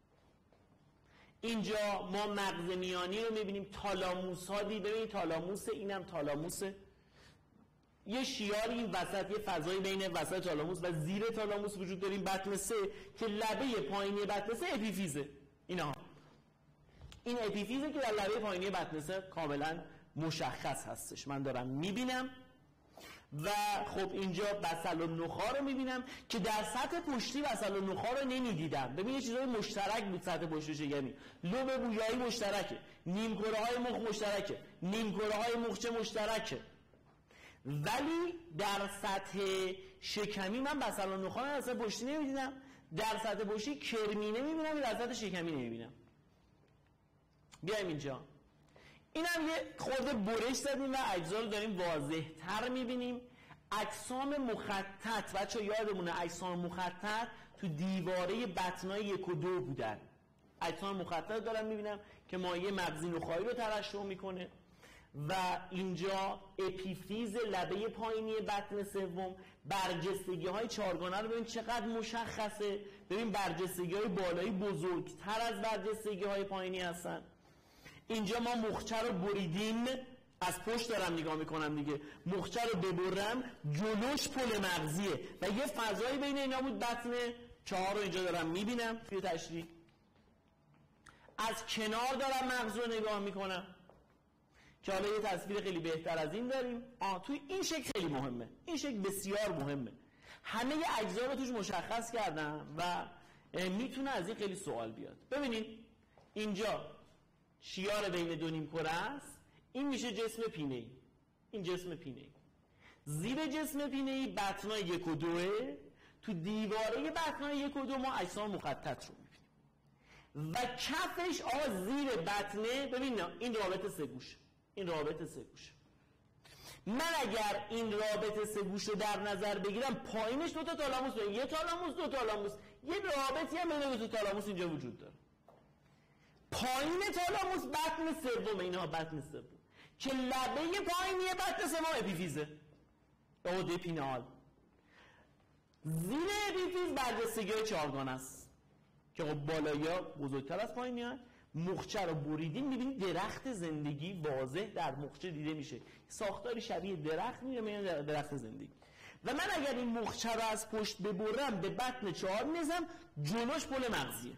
اینجا ما مغز میانی رو میبینیم. تالاموس ها دیده. ببین تالاموس، اینم تالاموسه. یه شیار این وسط، یه فضایی بین وسط تالاموس و زیر تالاموس وجود داریم. بطن 3 که لبه پایینی بطن 3 اپیفیزه. این اپیفیزه که در لبه پایینی بطن 3 کاملا مشخص هستش. من دارم میبینم. و خب اینجا بسل و نخاع رو میبینم که در سطح پشتی بسل و نخاع رو نمیدیدم. ببین یه چیزای مشترک بود سطح پشتی شکمی. لوب بویایی مشترکه، نیمکره‌های مخ مشترکه، نیمکره‌های مخچه مشترکه. ولی در سطح شکمی من بسل و نخاع در سطح پشتی نمی‌بینم، در سطح پشتی کرمینه می‌بینم، در سطح شکمی نمی‌بینم. بیایم اینجا، اینم یه خورده برش زدیم و اجزا رو داریم واضح‌تر می‌بینیم. اجسام مخطط، بچه‌ها یادمونه اجسام مخطط تو دیواره بطنای 1 و 2 بودن. اجسام مخطط دارم می‌بینم که مایع مغزی نخاعی رو ترشح می‌کنه و اینجا اپیفیز لبه پایینی بطن سوم، برجستگی‌های چهارگانه رو ببین چقدر مشخصه. ببین برجستگی‌های بالایی بزرگتر از برجستگی‌های پایینی هستن. اینجا ما مخچه رو بریدیم، از پشت دارم نگاه میکنم دیگه، مخچه رو ببرم جلوش پل مغزیه و یه فضایی بین اینا بود. بطن 4 رو اینجا دارم میبینم توی تشریح. از کنار دارم مغز رو نگاه میکنم که حالا یه تصویر خیلی بهتر از این داریم. توی این شکل خیلی مهمه، این شکل بسیار مهمه، همه ی اجزا رو توش مشخص کردم و میتونه از این خیلی سوال بیاد. ببینید اینجا شیار بین دو نیمکره است، این میشه جسم پینه‌ای، این جسم پینه‌ای. زیر جسم پینه‌ای بطنای 1 و 2، تو دیواره بطنای 1 و 2 ما اجسام مخطط رو می‌بینیم و کفش زیر بطنه. ببین این رابطه سه‌گوش، این رابطه سه‌گوش. من اگر این رابطه سه‌گوش رو در نظر بگیرم، پایینش 2 تا تالاموس داریم، یه تالاموس 2 تالاموس، یه رابطی هم بین 2 تا تالاموس اینجا وجود داره. پایین تالاموس بطن سوم، اینها بطن سوم که لبه پایینی بطن سوم اپیفیزه، عقده پینال. زیر اپیفیز برجستگی‌های چهارگانه است که خب بالایی‌ها بزرگتر از پایینی‌ها. مخچه رو بریدیم، می‌بینید درخت زندگی واضح در مخچه دیده میشه، ساختاری شبیه درخت می‌بینید، درخت زندگی. و من اگر این مخچه رو از پشت ببرم به بطن 4 می‌زنم، جلوش پل مغزیه.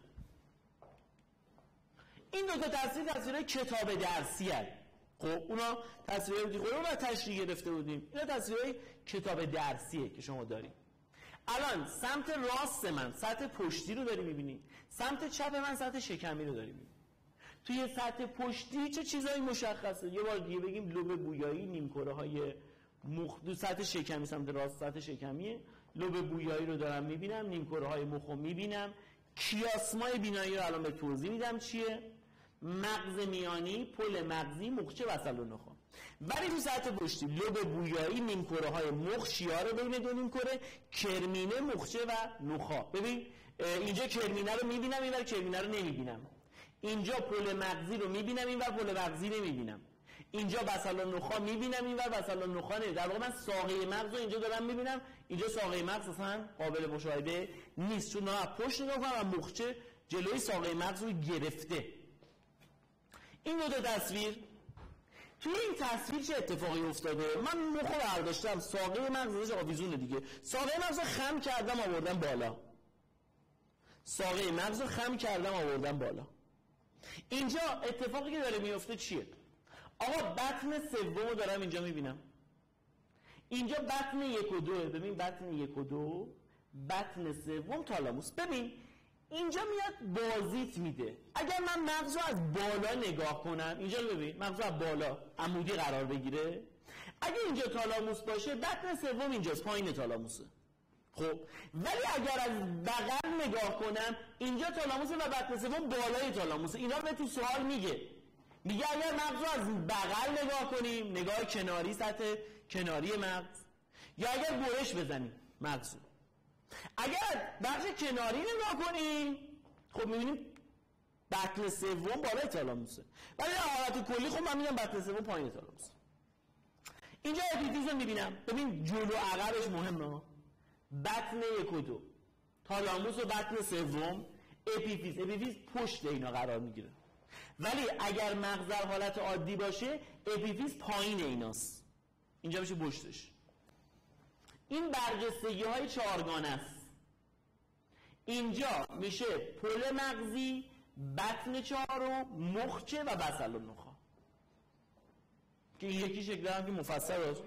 این 2 تا تصویرهای کتاب درسی هست. خب اونا تصویرهای دیگه رو تشریح گرفته بودیم، اینا تصویرهای کتاب درسیه که شما داریم. الان سمت راست من سطح پشتی رو داری می‌بینی، سمت چپ من سطح شکمی رو داری می‌بینی. توی سطح پشتی چه چیزایی مشخصه؟ یه بار دیگه بگیم لوب بویایی، نیمکره‌های مخ. دو سطح شکمی، سمت راست سطح شکمیه، لوب بویایی رو دارم می‌بینم، نیمکره‌های مخ رو می‌بینم، کیاسمای بینایی رو الان به توضیح میدم چیه. مغز میانی، پل مغزی، مخچه، وصل و نخاع. ولی تو سطح پشتی لوب بویایی، نیمکره های مخ، شیار بین 2 نیمکره، کرمینه، مخچه و نخاع. ببین اینجا کرمینه رو میبینم، اینور کرمینه رو نمیبینم. اینجا پل مغزی رو میبینم، اینور پل مغزی نمیبینم. اینجا وصل و نخاع میبینم، اینور وصل و نخاع نمیبینم. در واقع من ساقه مغز رو اینجا دارم میبینم، اینجا ساقه مغز اصلا قابل مشاهده نیست، چون نه پشت نگاه کنم و مخچه جلوی ساقه مغز رو گرفته. این 2 تا تصویر، توی این تصویر چه اتفاقی افتاده؟ من مخو برداشتم، ساقه مغزش آویزونه دیگه، ساقه مغز رو خم کردم آوردم بالا، ساقه مغز رو خم کردم آوردم بالا. اینجا اتفاقی که داره میفته چیه؟ آقا بطن سوم رو دارم اینجا میبینم، اینجا بطن 1 و 2، ببین بطن 1 و 2، بطن سوم تالاموس. ببین اینجا میاد بازیت میده. اگر من مغز رو از بالا نگاه کنم، اینجا رو ببین، مغز رو از بالا عمودی قرار بگیره، اگه اینجا تالاموس باشه بطن سوم اینجاست، پایین تالاموسه. خب ولی اگر از بغل نگاه کنم، اینجا تالاموسه و بطن سوم بالای تالاموسه. اینا رو تو سوال میگه اگر مغز رو از بغل نگاه کنیم، نگاه کناری، سطح کناری مغز، یا اگر برش بزنیم مغز رو، اگر بخش کناری نگاه کنیم، خب میبینیم بطن سوم بالای تالاموسه، ولی در حالت کلی خب من میگم بطن سوم پایین تالاموسه. اینجا اپیفیز رو میبینم، ببین جلو عقبش مهمه، بطن 1 و 2، تالاموس و بطن سوم، اپیفیز پشت اینا قرار میگیره. ولی اگر مغز در حالت عادی باشه، اپیفیز پایین ایناست، اینجا میشه پشتش. این برجستگی های چهارگانه است. اینجا میشه پل مغزی، بطن 4، مخچه و وصل النخاع که این یکی شکل هم که مفصل است.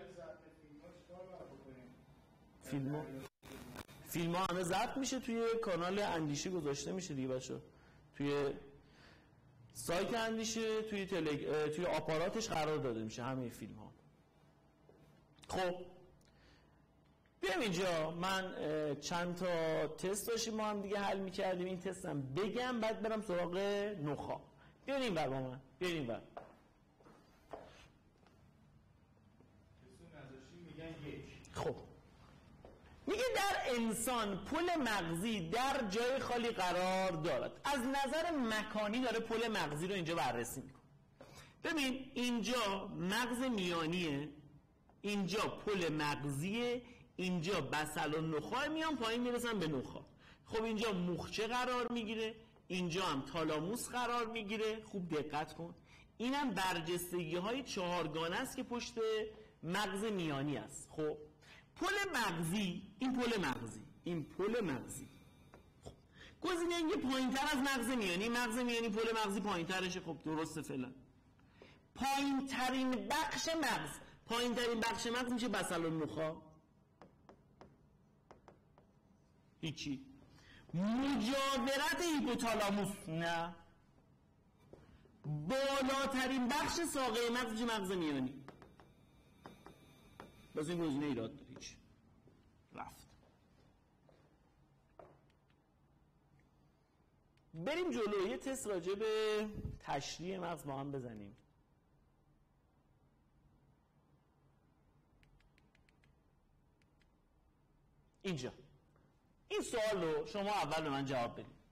فیلم ها همه ضبط میشه توی کانال اندیشه گذاشته میشه دیگه بچه، توی سایت اندیشه، توی آپاراتش قرار داده میشه همه فیلم ها. خب بیام اینجا. من چند تا تست داشتیم ما هم دیگه حل میکردیم. این تستم بگم بعد برم سراغ نخا. بیان این ور با من، بیان این ور. خب میگه در انسان پل مغزی در جای خالی قرار دارد. از نظر مکانی داره پل مغزی رو اینجا بررسی میکنه. ببین اینجا مغز میانیه، اینجا پل مغزیه، اینجا بصل و نخاع، میان پایین میرسن به نخاع. خب اینجا مخچه قرار میگیره، اینجا هم تالاموس قرار میگیره. خوب دقت کن، اینم برجستگی های چهارگانه است که پشت مغز میانی است. خب پل مغزی، این پل مغزی، این پل مغزی. خب گزینه اینکه پایین‌تر از مغز میانی، مغز میانی پل مغزی پایین‌ترشه. خب درسته فعلا. پایین‌ترین بخش مغز، پایین‌ترین بخش مغز میشه بصل النخاع. هیچی. مجاورت هیپوتالاموس نه. بالاترین بخش ساقه مغز میشه مغز میانی. باز این گزینه ایراد داره. هیچ رفت. بریم جلو. یه تست راجع به تشریح مغز با هم بزنیم. اینجا این سوال رو شما اول به من جواب بدید.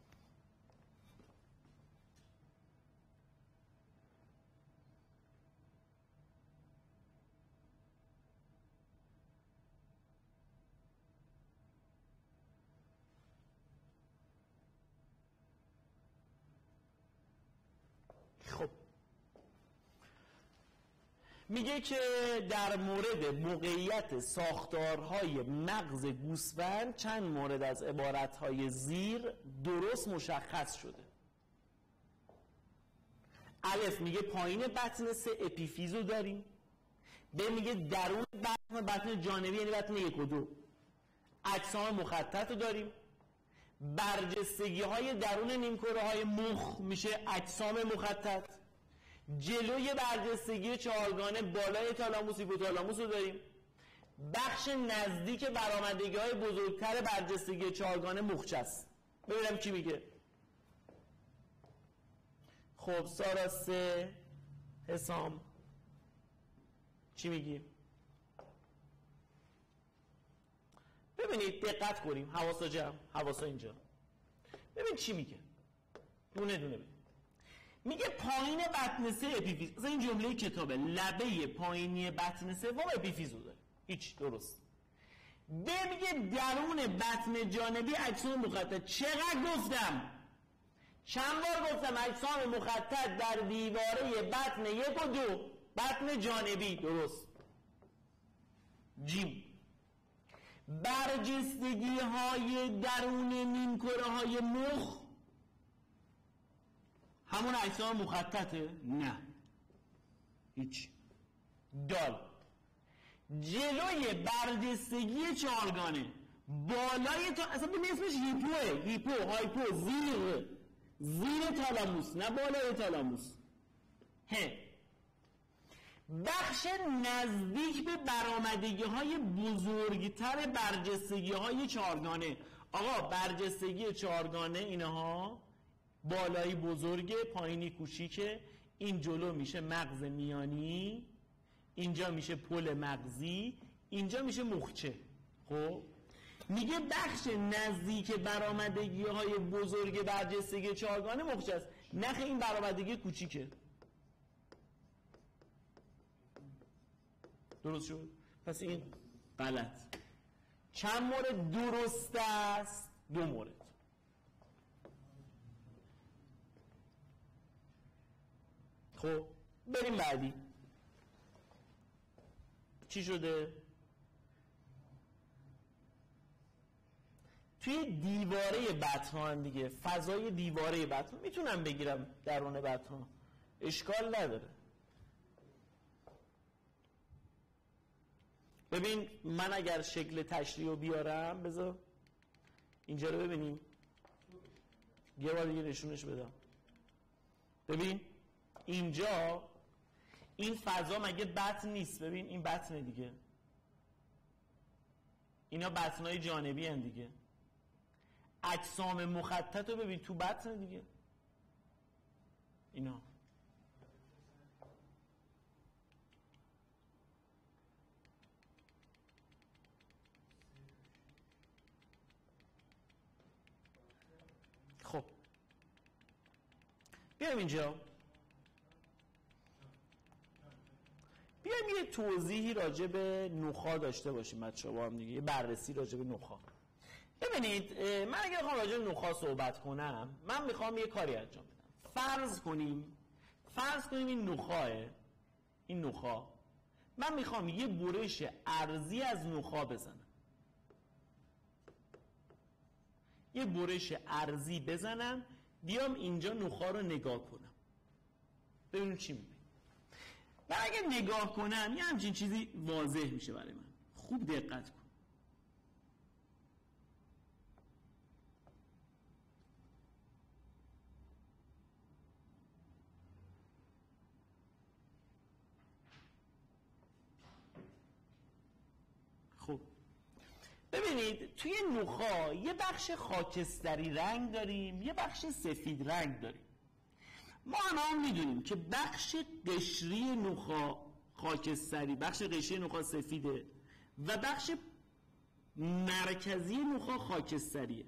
خب میگه که در مورد موقعیت ساختارهای مغز گوسفند چند مورد از عبارتهای زیر درست مشخص شده. الف میگه پایین بطن سه اپیفیزو داریم. ب میگه درون بطن جانبی یعنی بطن 1 و 2 اجسام مخطط رو داریم. برجستگی های درون نیمکره های مخ میشه اجسام مخطط. جلوی برجستگی چهارگانه بالای تالاموس هیپوتالاموس رو داریم. بخش نزدیک برآمدگی های بزرگتر برجستگی چهارگانه مخچه است. ببینم چی میگه. خب سارا سه، حسام چی میگی؟ ببینید دقت کنیم. حواسا جمع، حواسا اینجا. ببین چی میگه. دونه دونه ببین. میگه پایین بطن سه اپیفیز. مثلا این جمله کتابه، لبه پایینی بطن سوم اپیفیزو داره. هیچ درست. میگه درون بطن جانبی اجسام مخطط. چقدر گفتم؟ چند بار گفتم اجسام مخطط در دیواره بطن 1 و 2 بطن جانبی. درست. جیم. برجستگی های درون نیمکره های مخ همون اجسام مخططه؟ نه. هیچ. دال. جلوی برجستگی چهارگانه بالای اصلا به اسمش هیپوه. هیپو، هایپو، زیر تالاموس نه بالای تالاموس. بخش نزدیک به برآمدگی های بزرگتر برجستگی های چهارگانه. آقا برجستگی چهارگانه اینها بالایی بزرگه، پایینی کوچیکه. این جلو میشه مغز میانی، اینجا میشه پل مغزی، اینجا میشه مخچه. خب میگه بخش نزدیک برآمدگی های بزرگ برجستگی چهارگانه مخچه است. نخ این برآمدگی کوچیکه. درست شد؟ پس این غلط. چند مورد درست است؟ 2 مورد. خب بریم بعدی. چی شده؟ توی دیواره بطن دیگه، فضای دیواره بطن میتونم بگیرم درون بطن، اشکال نداره. ببین من اگر شکل تشریح رو بیارم، بذار اینجا رو ببینیم یه بار دیگه نشونش بدم. ببین اینجا این فضا مگه بطن نیست؟ ببین این بطنه دیگه. اینا بطنای جانبی هن دیگه. اجسام مخطط رو ببین تو بطن دیگه اینا. خب بیایم اینجا، بیایم یه توضیحی راجع به نخاع داشته باشیم بچه‌ها با هم دیگه، یه بررسی راجع به نخاع. ببینید من اگه بخوام راجع به نخاع صحبت کنم، من میخوام یه کاری انجام بدم. فرض کنیم این نخاع من میخوام یه برش عرضی از نخاع بزنم، یه برش عرضی بزنم، بیام اینجا نخاع رو نگاه کنم، ببینیم چی میبینیم. من اگه نگاه کنم یه همچین چیزی واضح میشه برای من. خوب دقت کن. خب ببینید توی نخاع یه بخش خاکستری رنگ داریم، یه بخش سفید رنگ داریم. ما هم میدونیم که بخش قشری نخاع خاکستری، بخش قشری نخاع سفیده و بخش مرکزی نخاع خاکستریه.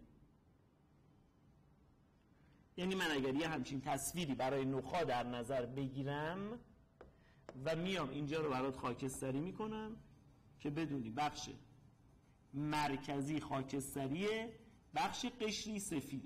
یعنی من اگر یه همچین تصویری برای نخاع در نظر بگیرم و میام اینجا رو برات خاکستری میکنم که بدونی بخش مرکزی خاکستریه، بخش قشری سفیده.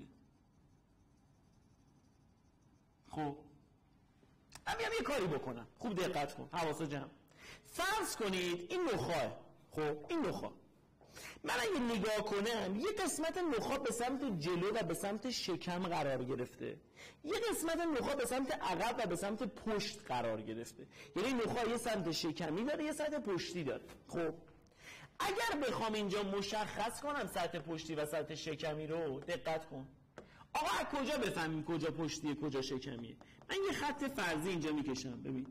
خب من میام یه کاری بکنم، خوب دقت کن، حواست جمع. فرض کنید این نخاع، خب این نخاع من اگه نگاه کنم یه قسمت نخاع به سمت جلو و به سمت شکم قرار گرفته، یه قسمت نخاع به سمت عقب و به سمت پشت قرار گرفته. یعنی نخاع یه سمت شکمی داره، یه سمت پشتی داره. خب اگر بخوام اینجا مشخص کنم سطح پشتی و سطح شکمی رو، دقت کن. آقا از کجا بفهمیم کجا پشتیه کجا شکمیه؟ من یه خط فرضی اینجا میکشم، ببین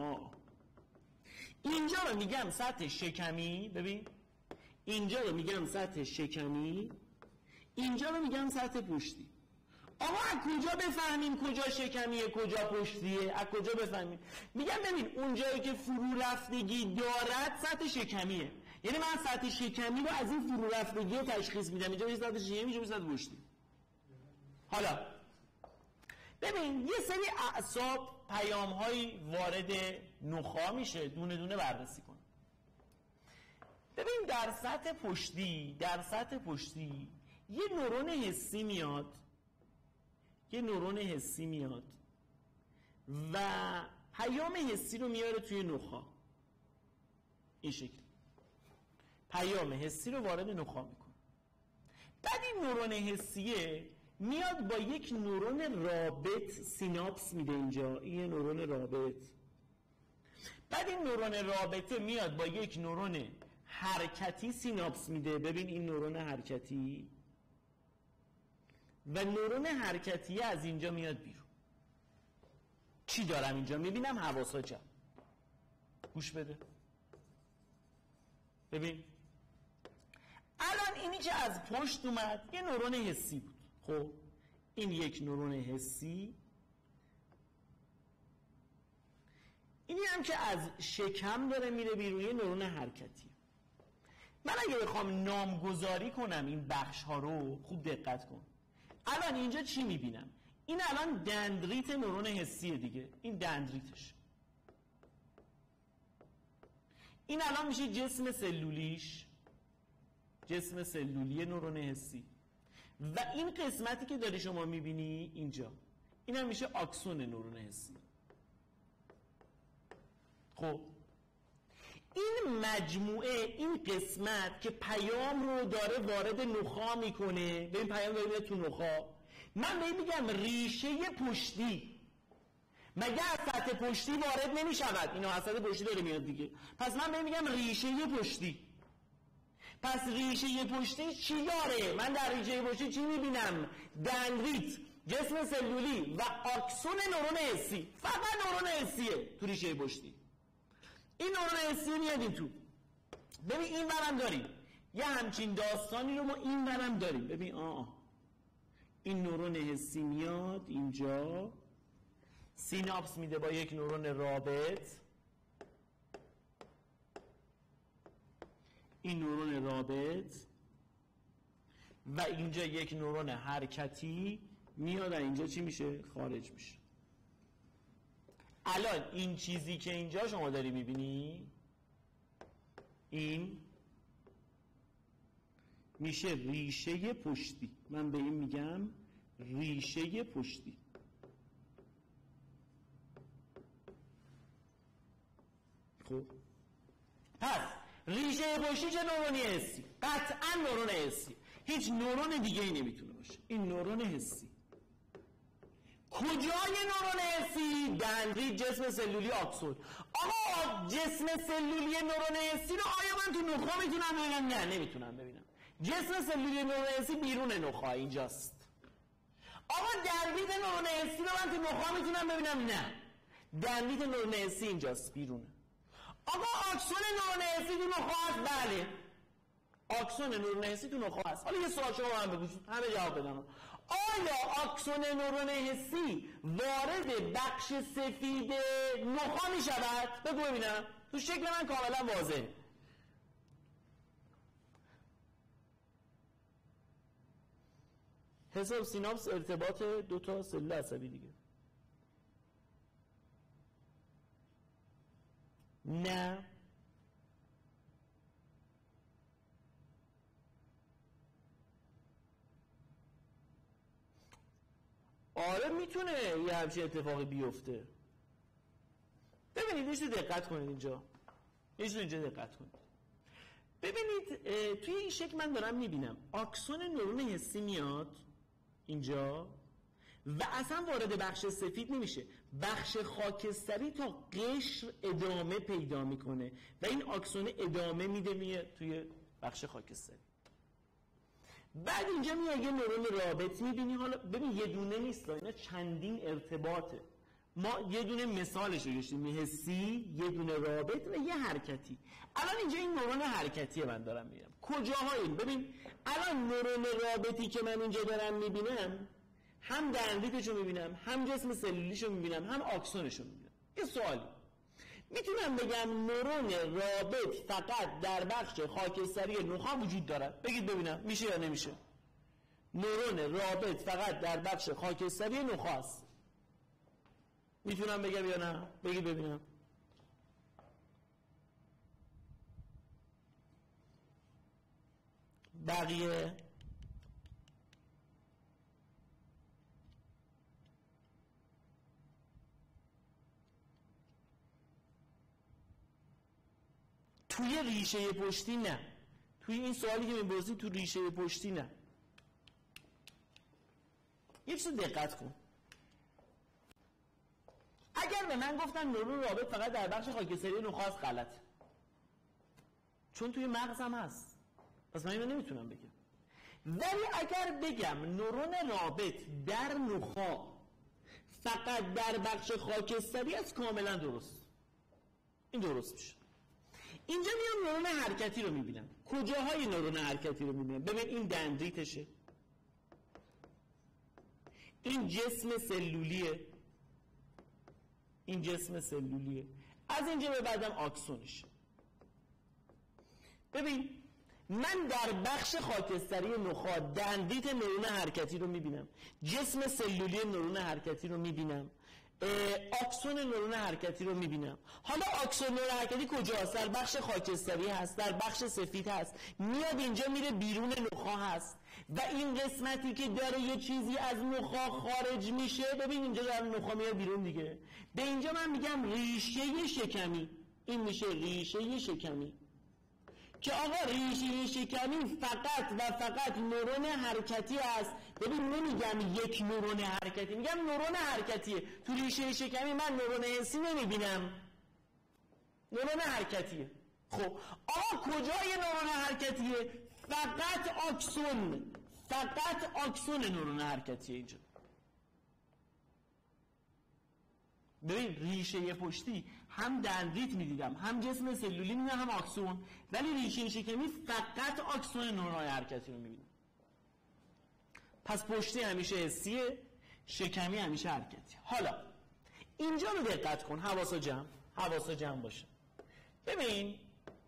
اینجا رو میگم سطح شکمی، ببین اینجا رو میگم سطح شکمی، اینجا رو میگم سطح پشتی. آقا از کجا بفهمیم کجا شکمیه کجا پشتیه؟ از کجا بفهمیم؟ میگم ببین اونجایی که فرو رفتگی دارد سطح شکمیه. یعنی من سطح شکمی رو از این فرو رفتگی تشخیص میدم، اینجا میشه سطح شکمی، اینجا میشه سطح پشتی. حالا ببین یه سری اعصاب پیام‌هایی وارد نخاع میشه، دونه دونه بررسی کن. ببین در سطح پشتی یه نورون حسی میاد، و پیام حسی رو میاره توی نخاع. این شکل پیام حسی رو وارد نخاع میکنه. بعد این نورون حسیه میاد با یک نورون رابط سیناپس میده اینجا، این نورون رابط. بعد این نورون رابطه میاد با یک نورون حرکتی سیناپس میده، ببین این نورون حرکتی، و نورون حرکتی از اینجا میاد بیرون. چی دارم اینجا میبینم؟ حواسا جمع. گوش بده ببین الان اینی که از پشت اومد یه نورون حسی بود. خب این یک نورون حسی، اینی هم که از شکم داره میره بیرون یه نورون حرکتی. من اگه بخوام نامگذاری کنم این بخش ها رو، خوب دقت کن. الان اینجا چی میبینم؟ این الان دندریت نورون حسیه دیگه، این دندریتش. این الان میشه جسم سلولی نورون حسی. و این قسمتی که داری شما میبینی اینجا، این هم میشه آکسون نورون حسی. خب این مجموعه، این قسمت که پیام رو داره وارد نخاع میکنه، ببین پیام داره تو نخاع، من بهش میگم ریشه پشتی. مگه از سطح پشتی وارد نمیشود؟ اینو از سطح پشتی داره میاد دیگه. پس من بهش میگم ریشه پشتی. پس ریشه پشتی چی داره؟ من در ریشه پشتی چی میبینم؟ دندریت، جسم سلولی و آکسون نورون حسی. فقط نورون حسیه تو ریشه پشتی. این نورون حسی میاد این تو. ببین این برم داریم یه همچین داستانی رو ما این برم داریم. ببین این نورون حسی میاد اینجا، سیناپس میده با یک نورون رابط، این نورون رابط و اینجا یک نورون حرکتی میاد و اینجا چی میشه؟ خارج میشه. الان این چیزی که اینجا شما داری میبینی این میشه ریشه پشتی. من به این میگم ریشه پشتی. خب پس ریشه پشتی چه نورونی حسی؟ قطعا نورون حسی، هیچ نورون دیگه ای نمیتونه باشه. این نورون حسی کجای نورون حسی؟ دندریت، جسم سلولی، آکسون. آقا جسم سلولی نورون حسی رو آیا من تو نخاع میتونم ببینم؟ نه نمیتونم ببینم. جسم سلولی نورون حسی بیرون نخاع اینجاست. آقا دندریت نورون حسی رو من تو نخاع میتونم ببینم؟ نه، دندریت نورون حسی اینجاست بیرونه. آقا آکسون نورون حسی تو نخاع هست؟ بله، آکسون نورون حسی تو نخاع هست. حالا یه سوال شما هم بگوشید همه جواب بدن. آیا آکسون نورون حسی وارد بخش سفید نخاع می شود؟ بگو ببینم، تو شکل من کاملا واضحه. حساب سیناپس ارتباط دو تا سلول عصبی دیگه. نه، آره میتونه یه همچین اتفاقی بیفته. ببینید یه چیز دقت کنید اینجا، یه چیز اینجا دقت کنید. ببینید توی این شکل من دارم میبینم آکسون نورون حسی میاد اینجا و اصلا وارد بخش سفید نمیشه، بخش خاکستری تا قشر ادامه پیدا میکنه و این آکسون ادامه میده میاد توی بخش خاکستری. بعد اینجا میاد یه نورون رابط میبینی. حالا ببین یه دونه نیست، اینا چندین ارتباطه. ما یه دونه مثالش رو گشتیم، حسی، یه دونه رابط و یه حرکتی. الان اینجا این نورون حرکتیه من دارم میبینم. کجاهایی؟ ببین الان نورون رابطی که من اینجا دارم میبینم هم دندریتشو میبینم، هم جسم سلولیشو میبینم، هم آکسونشو میبینم. یه سوالی میتونم بگم نورون رابط فقط در بخش خاکستری نخاع وجود دارد؟ بگید ببینم میشه یا نمیشه؟ نورون رابط فقط در بخش خاکستری نخاع است. میتونم بگم یا نه؟ بگید ببینم. بقیه توی ریشه پشتی نه. توی این سوالی که می‌پرسی تو ریشه پشتی نه. یک چیز دقت کن. اگر به من گفتن نورون رابط فقط در بخش خاکستری نخاع است، غلط. چون توی مغزم هست. پس من اینو نمیتونم بگم. ولی اگر بگم نورون رابط در نخاع فقط در بخش خاکستری است، کاملا درست. این درست میشه. اینجا میام نورون حرکتی رو میبینم. کجاهای نورون حرکتی رو میبینم؟ ببین این دندریتشه، این جسم سلولیه، این جسم سلولیه، از اینجا به بعدم آکسونش. ببین من در بخش خاکستری نخاع دندریت نورون حرکتی رو میبینم، جسم سلولی نورون حرکتی رو میبینم، آکسون نورون حرکتی رو میبینم. حالا آکسون نورون حرکتی کجاست؟ در بخش خاکستری هست، در بخش سفید هست، میاد اینجا میره بیرون نخاع هست و این قسمتی که داره یه چیزی از نخاع خارج میشه، ببین اینجا در نخاع میاد بیرون دیگه. به اینجا من میگم ریشه شکمی. این میشه ریشه شکمی که آقا ریشه شکمی فقط و فقط نورون حرکتی است. ببین نمیگم یک نورون حرکتی، میگم نورون حرکتیه. تو ریشه شکمی من نورون حسی نمیبینم، نورون حرکتیه. خب آقا کجای نورون حرکتیه؟ فقط آکسون، فقط آکسون نورون حرکتیه اینجا. ببین ریشه پشتی هم دندریت میدیدم، هم جسم سلولی میدیدم، هم آکسون، ولی ریشه شکمی فقط آکسون نورون‌های حرکتی رو میبینم. پس پشتی همیشه حسیه، شکمی همیشه حرکتی. حالا اینجا رو دقت کن، حواس جمع باشه. ببین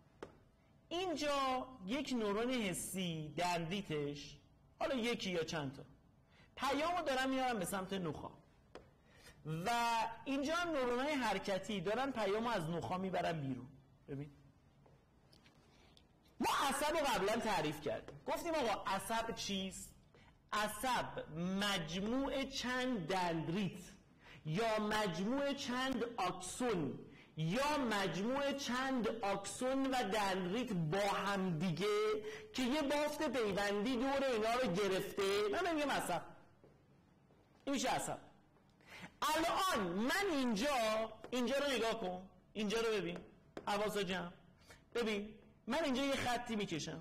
اینجا یک نورون حسی دندریتش، حالا یکی یا چند تا پیامو دارن میارن به سمت نخاع و اینجا هم نورون‌های حرکتی دارن پیامو از نخاع میبرن بیرون. ببین ما عصب رو قبلا تعریف کردیم، گفتیم آقا عصب چیست؟ عصب مجموع چند دندریت یا مجموع چند آکسون یا مجموع چند آکسون و دندریت با هم دیگه که یه بافت پیوندی دور اینا رو گرفته، من میگم عصب. این میشه عصب. الان من اینجا رو نگاه کن، اینجا رو ببین، حواس جمع. ببین من اینجا یه خطی میکشم،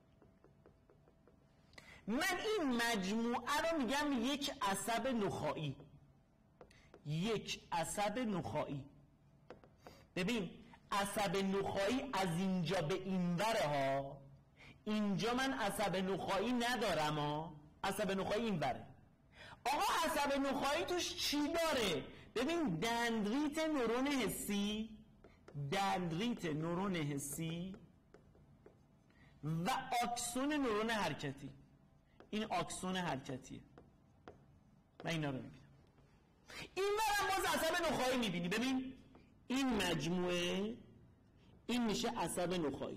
من این مجموعه رو میگم یک عصب نخاعی. یک عصب نخاعی. ببین عصب نخاعی از اینجا به این وره ها، اینجا من عصب نخاعی ندارم ها، عصب نخاعی این وره. آقا عصب نخاعی توش چی داره؟ ببین دندریت نورون حسی، دندریت نورون حسی و آکسون نورون حرکتی. این آکسون حرکتیه، من اینا رو میبینم. این ورم باز عصب نخاعی میبینی. ببین این مجموعه این میشه عصب نخاعی.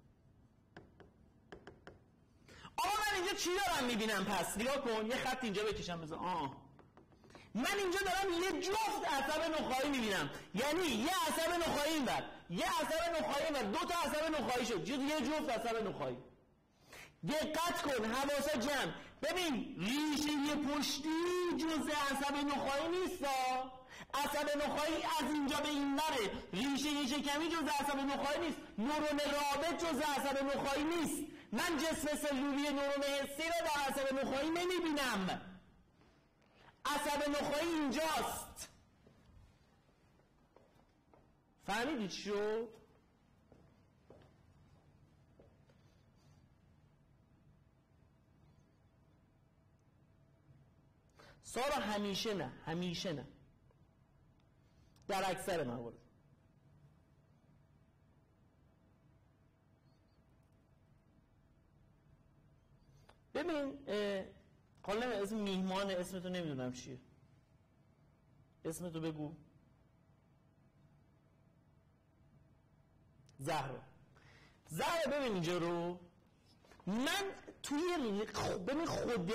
آقا من اینجا چی دارم میبینم؟ پس نگاه کن، یه خط اینجا بکشم بذار. من اینجا دارم یه جفت عصب نخاعی میبینم، یعنی یه عصب نخاعی این بر، یه عصب نخاعی این بر، دو تا عصب نخاعی شد، یه جفت عصب نخاعی. دقت کن، حواس جمع. ببین ریشه پشتی جزء عصب نخاعی نیست. عصب نخاعی از اینجا به این وره، ریشه شکمی جزء عصب نخاعی نیست، نورون رابط جزء عصب نخاعی نیست. من جسم سلولی نورون حسی رو در عصب نخاعی نمیبینم. عصب نخاعی اینجاست. فهمیدید چی شد؟ سارا همیشه نه در اکثر موارد. ببین حالا اسم میهمان اسمتو نمیدونم چیه، اسمتو بگو. زهره ببین اینجا رو من ببین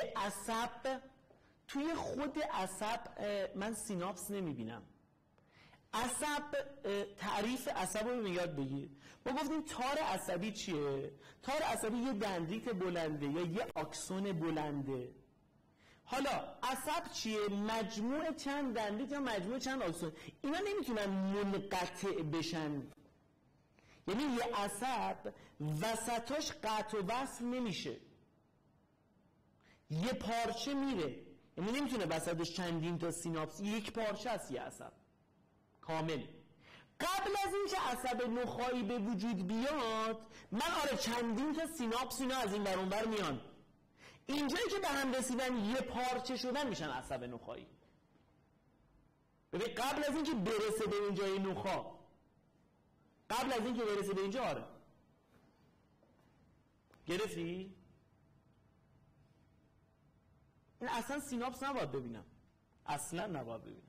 توی خود عصب من سیناپس نمیبینم. عصب تعریف عصب رو یاد بگیر. ما گفتیم تار عصبی چیه؟ تار عصبی یه دندریت بلنده یا یه آکسون بلنده. حالا عصب چیه؟ مجموع چند دندریت یا مجموع چند آکسون. اینا نمیتونن منقطع بشن، یعنی یه عصب وسطاش قطع و وصل نمیشه، یه پارچه میره، یعنی نمیتونه وسطش چندین تا سیناپس، یک پارچه است یه عصب کامل. قبل از اینکه عصب نخاعی به وجود بیاد من چندین تا سیناپس اینا از این ور اون ور میان، اینجایی که به هم رسیدن یه پارچه شدن میشن عصب نخاعی. ببین قبل از اینکه برسه به اینجای نخاع، قبل از اینکه برسه به اینجا گرفتی؟ این اصلا سیناپس نباید ببینم، اصلا نباید ببینم.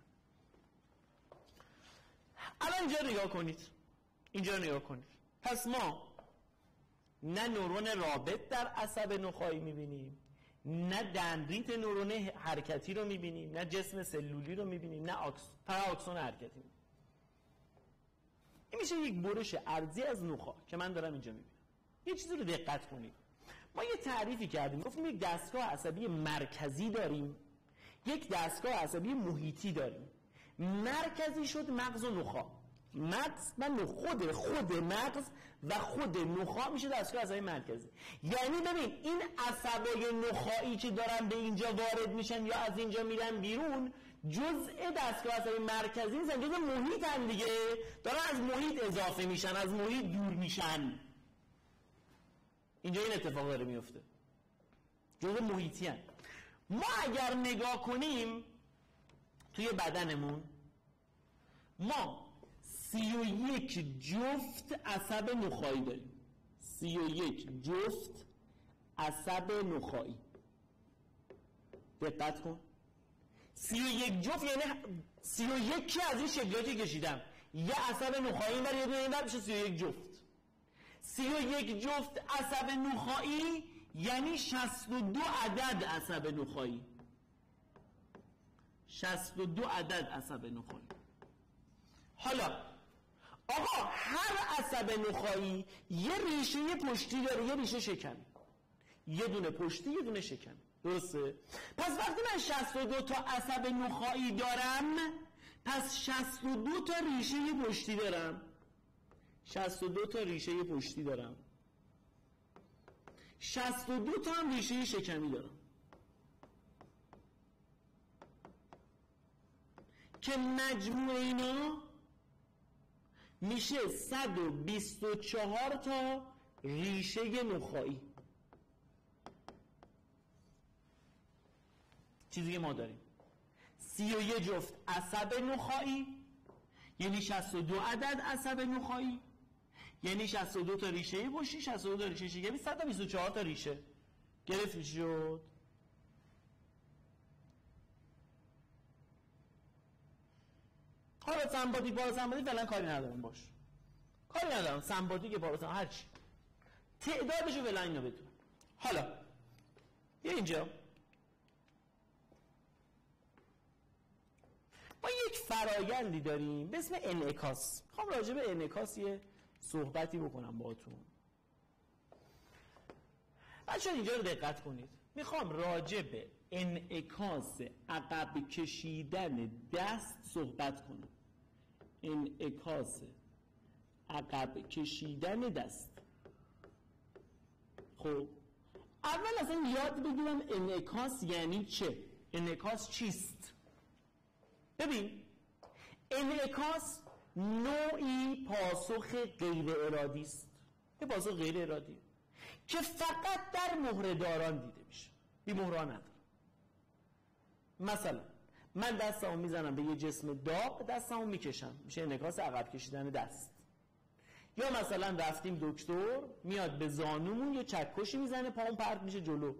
الان اینجا نگاه کنید. پس ما نه نورون رابط در عصب نخاعی میبینیم، نه دندریت نورون حرکتی رو میبینیم، نه جسم سلولی رو میبینیم، نه آکسون حرکتی میبینیم. این میشه یک برش ارضی از نخاع که من دارم اینجا میبینم. یه چیزی رو دقت کنید، ما یه تعریفی کردیم، گفتیم یک دستگاه عصبی مرکزی داریم، یک دستگاه عصبی محیطی داریم. مرکزی شد مغز و نخاع. مغز و خود مغز و خود نخاع میشه دستگاه عصبی مرکزی. یعنی ببین این عصبای نخاعی که دارن به اینجا وارد میشن یا از اینجا میرن بیرون جزء دستگاه عصبی مرکزی نیستن، جزء محیطن دیگه، دارن از محیط اضافه میشن، از محیط دور میشن. اینجا این اتفاق داره میفته، جزء محیطی هن. ما اگر نگاه کنیم توی بدنمون، ما 31 جفت عصب نخاعی داریم. 31 جفت عصب نخاعی. دقت کن، 31 جفت یعنی 31 از این شکلاتی کشیدم، یه عصب نخاعی اینور یه دونه اینور میشه 31 جفت. 31 جفت عصب نخاعی یعنی 62 عدد عصب نخاعی. 62 عدد عصب نخاعی. حالا آقا هر عصب نخاعی یه ریشه پشتی داره، یه ریشه شکمی، یه دونه پشتی یه دونه شکمی، درسته؟ پس وقتی من 62 تا عصب نخاعی دارم، پس 62 تا ریشه پشتی دارم، 62 تا ریشه پشتی دارم، 62 تا هم ریشه شکمی دارم که مجموع اینا میشه 124 تا ریشه نخاعی. چیزی که ما داریم 31 جفت عصب نخاعی یعنی 62 عدد عصب نخاعی، یعنی 62 تا ریشه پشتی، 62 تا ریشه شکمی، 124 تا ریشه. گرفت شد؟ حالا سمباتیک پاراسمباتیک فعلا کاری ندارم باش، کاری ندارم، سمباتیک پاراسمباتیک هرچی، تعدادشو فعلا اینو بدون. حالا بیا اینجا، ما یک فرایندی داریم به اسم انعکاس. میخوام راجع به انعکاس یه صحبتی بکنم باهاتون. بچه‌ها اینجا رو دقت کنید. میخوام راجع به انعکاس عقب کشیدن دست صحبت کنم. انعکاس عقب کشیدن دست. خب اول اصلا یاد بگیرم انعکاس یعنی چه؟ انعکاس چیست؟ ببین، انعکاس نوعی پاسخ غیر ارادی است. یه پاسخ غیر ارادی که فقط در مهره‌داران دیده میشه، بی مهره‌ها نداره. مثلا من دستمو میزنم به یه جسم داغ، دستمو میکشم، میشه انعکاس عقب کشیدن دست. یا مثلا رفتیم دکتر میاد به زانومون یه چکشی میزنه، پاون پرت میشه جلو،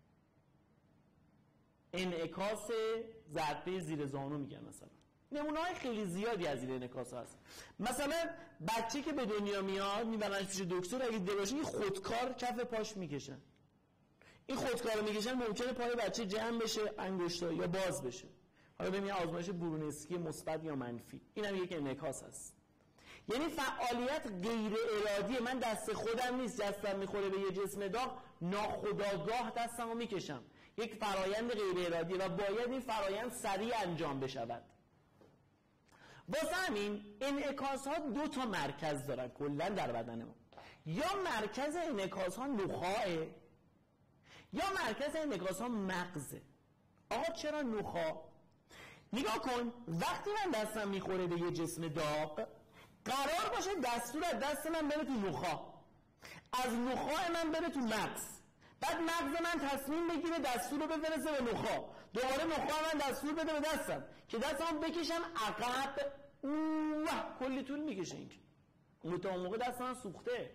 انعکاس ضربه زیر زانو میگن. مثلا نمونه‌های خیلی زیادی از این انعکاس هست. مثلا بچه که به دنیا میاد میبرنش پیش دکتر، اگه دیده باشین خودکار کف پاش میکشن. این خودکار رو میکشن ممکنه پای بچه جمع بشه، انگشتا یا باز بشه. حالا ببین آزمایش برونسکی مثبت یا منفی، اینم یک انعکاس هست. یعنی فعالیت غیر ارادی، من دست خودم نیست، دستم میخوره به یه جسم داغ، ناخودآگاه دستمو میکشم، یک فرایند غیر ارادی و باید این فرایند سریع انجام بشود. واسه همین انعکاس ها 2 تا مرکز دارن کلا در بدن ما. یا مرکز انعکاس ها نخاعه یا مرکز انعکاس ها مغزه. آقا چرا نخاع؟ نگاه کن، وقتی من دستم میخوره به یه جسم داغ، قرار باشه دستور از دست من بره تو نخاع، از نخاع من بره تو مغز، بعد مغز من تصمیم بگیره دستور رو بفرسته به نخاع، دوباره نخاع من دستور بده به دستم که دستم بکشم عقب. کلی طول میکشه این که تا موقع دستم سوخته.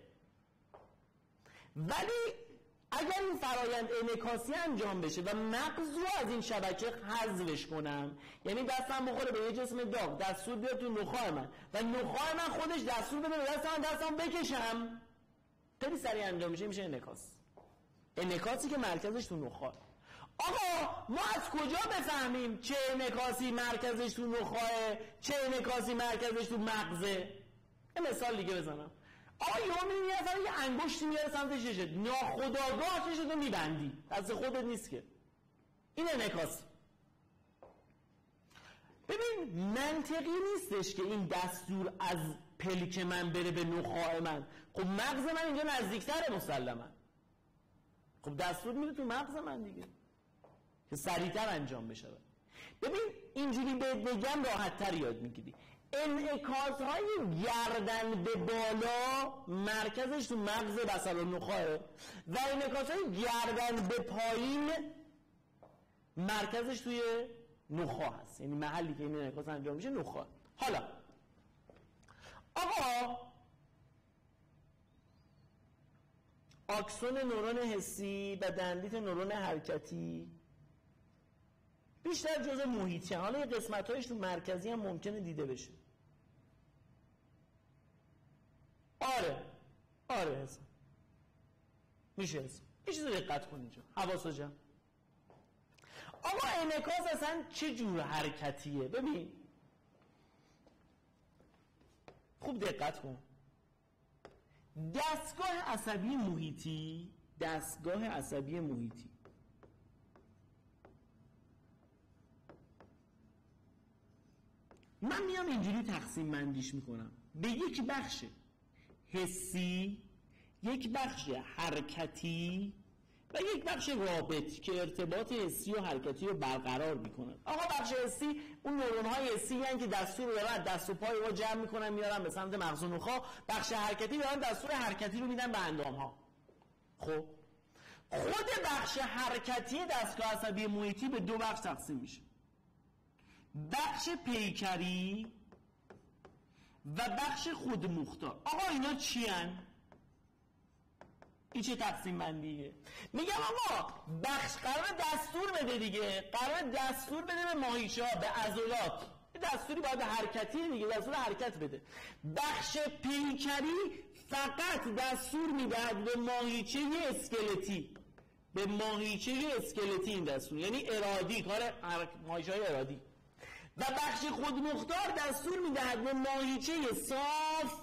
ولی اگر این فرایند انعکاسی انجام بشه و مغز رو از این شبکه حذفش کنم، یعنی دستم بخوره به یه جسم داغ، دستور بیاد تو نخاع من و نخاع من خودش دستور بده به دستم بکشم، خیلی سریع انجام میشه، میشه انعکاس. انعکاسی که مرکزش تو نخاع. آقا ما از کجا بفهمیم چه انعکاسی مرکزش تو نخاعه، چه انعکاسی مرکزش تو مغزه؟ یه مثال دیگه بزنم. آقا یه نفر یه انگشتی میاره سمت چشت، ناخودآگاه چشتو میبندی، دست خودت نیست که، این انعکاس. ببین منطقی نیستش که این دستور از پلک من بره به نخاع من. خب مغز من اینجا نزدیکتره مسلما، خب دستور میره تو مغز من دیگه که سریعتر انجام بشه. ببین اینجوری بهت بگم راحت‌تر یاد میگیری. انعکاس های گردن به بالا مرکزش تو مغز بصرالنخاعه و انعکاس های گردن به پایین مرکزش توی نخاع هست، یعنی محلی که این انعکاس انجام میشه نخاع. حالا آقا آکسون نورون حسی و دندیت نورون حرکتی بیشتر جزء محیطی، حالا یه قسمت‌هایش تو مرکزی هم ممکنه دیده بشه. آره حسن میشه حسن. یه چیز دقت کن اینجا، حواسو جمع. آقا انعکاس اصلا چه جور حرکتیه؟ ببین خوب دقت کن. دستگاه عصبی محیطی من میام اینجوری تقسیم بندیش میکنم به یک بخش حسی، یک بخش حرکتی و یک بخش رابط که ارتباط حسی و حرکتی رو برقرار میکنن. آقا بخش حسی اون نورون‌های حسی هستن که دستور رو دارن دست و پای رو جمع میکنن میارن به سمت مغز و نخاع. بخش حرکتی دارن دستور حرکتی رو میدن به اندام‌ها. خب خود بخش حرکتی دستگاه عصبی محیطی به دو بخش تقسیم میشه، بخش پیکری و بخش خودمختار. آقا اینا چی هن؟ این چه تقسیم بندیه؟ میگم آقا بخش قرار دستور بده دیگه، قرار دستور بده به ماهیچه ها، به عضلات، دستوری باید حرکتی دیگه، دستور حرکت بده. بخش پیکری فقط دستور میدهد به ماهیچه اسکلتی، به ماهیچه اسکلتی این دستور، یعنی ارادی، کار ماهیچه های ارادی. و بخش خودمختار دستور میدهد به ماهیچه صاف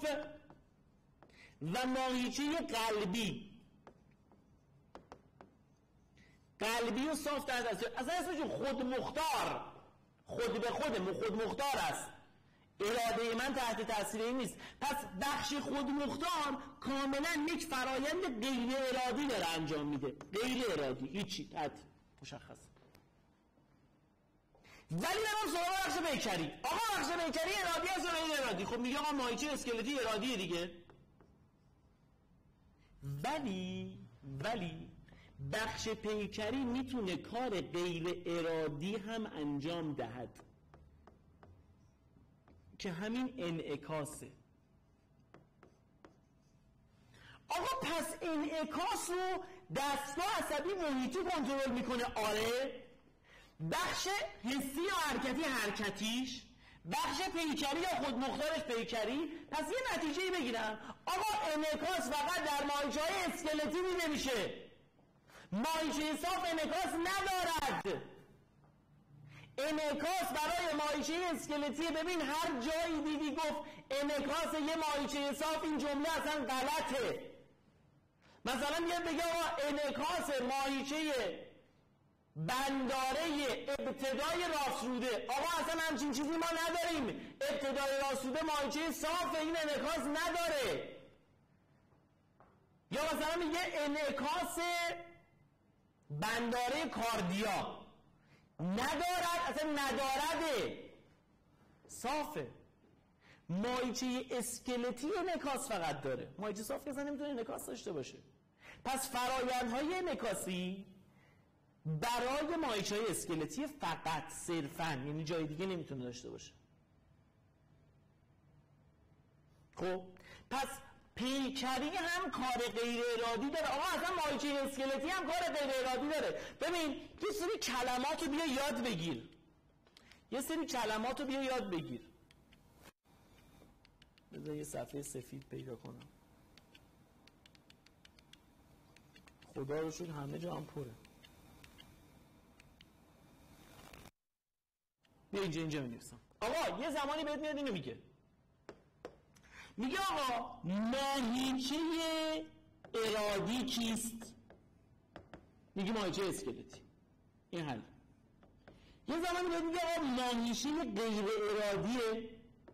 و ماهیچه قلبی و صاف در دستور. اصلا اسمش خودمختار، خود به خودمختار است، اراده من تحت تاثیر این نیست. پس بخش خودمختار کاملا یک فرایند غیر ارادی داره انجام میده، غیر ارادی، هیچی تحت مشخص. ولی برام سراغ بخش پیکری. آقا بخش پیکری ارادی است و غیر ارادی. خب میگه آقا ماهیچه اسکلتی ارادیه دیگه. ولی بخش پیکری میتونه کار غیر ارادی هم انجام دهد که همین انعکاسه. آقا پس انعکاس رو دستگاه عصبی محیطی کنترل میکنه. آره بخش حسی یا حرکتیش، بخش پیکری یا خودمختارش پیکری. پس یه نتیجه‌ای بگیرم، آقا انعکاس فقط در ماهیچه‌های اسکلتی دیده میشه، ماهیچه صاف انعکاس ندارد. انعکاس برای ماهیچه اسکلتی، ببین هر جایی دیدی گفت انعکاس یه ماهیچه صاف، این جمله اصلا غلطه. مثلا میاد بگه آقا انعکاس ماهیچه بنداره ابتدای راستروده، آقا اصلا همچین چیزی ما نداریم، ابتدای راستروده ماهیچه صاف، این انعکاس نداره. یا مثلا میگه انعکاس بنداره کاردیا ندارد، اصلا ندارده، صافه. ماهیچه اسکلتی انعکاس فقط داره، ماهیچه صاف که اصلا نمیتونه انعکاس داشته باشه. پس فرایندهای انعکاسی برای ماهیچه‌های اسکلتی فقط صرفاً، یعنی جای دیگه نمیتونه داشته باشه. خب پس پیکری هم کار غیر ارادی داره. آقا اصلا ماهیچه اسکلتی هم کار غیر ارادی داره. ببین یه سری کلماتو بیا یاد بگیر، بذار یه صفحه سفید پیدا کنم. خدا رو شکر همه جا هم پره. بیا اینجا می‌نویسم. آقا یه زمانی بهت میاد اینو میگه آقا ماهیچه ارادی کیست؟ میگه ماهیچه اسکلتی. این حل. یه زمانی بهت میگه آقا ماهیچه غیر ارادیه.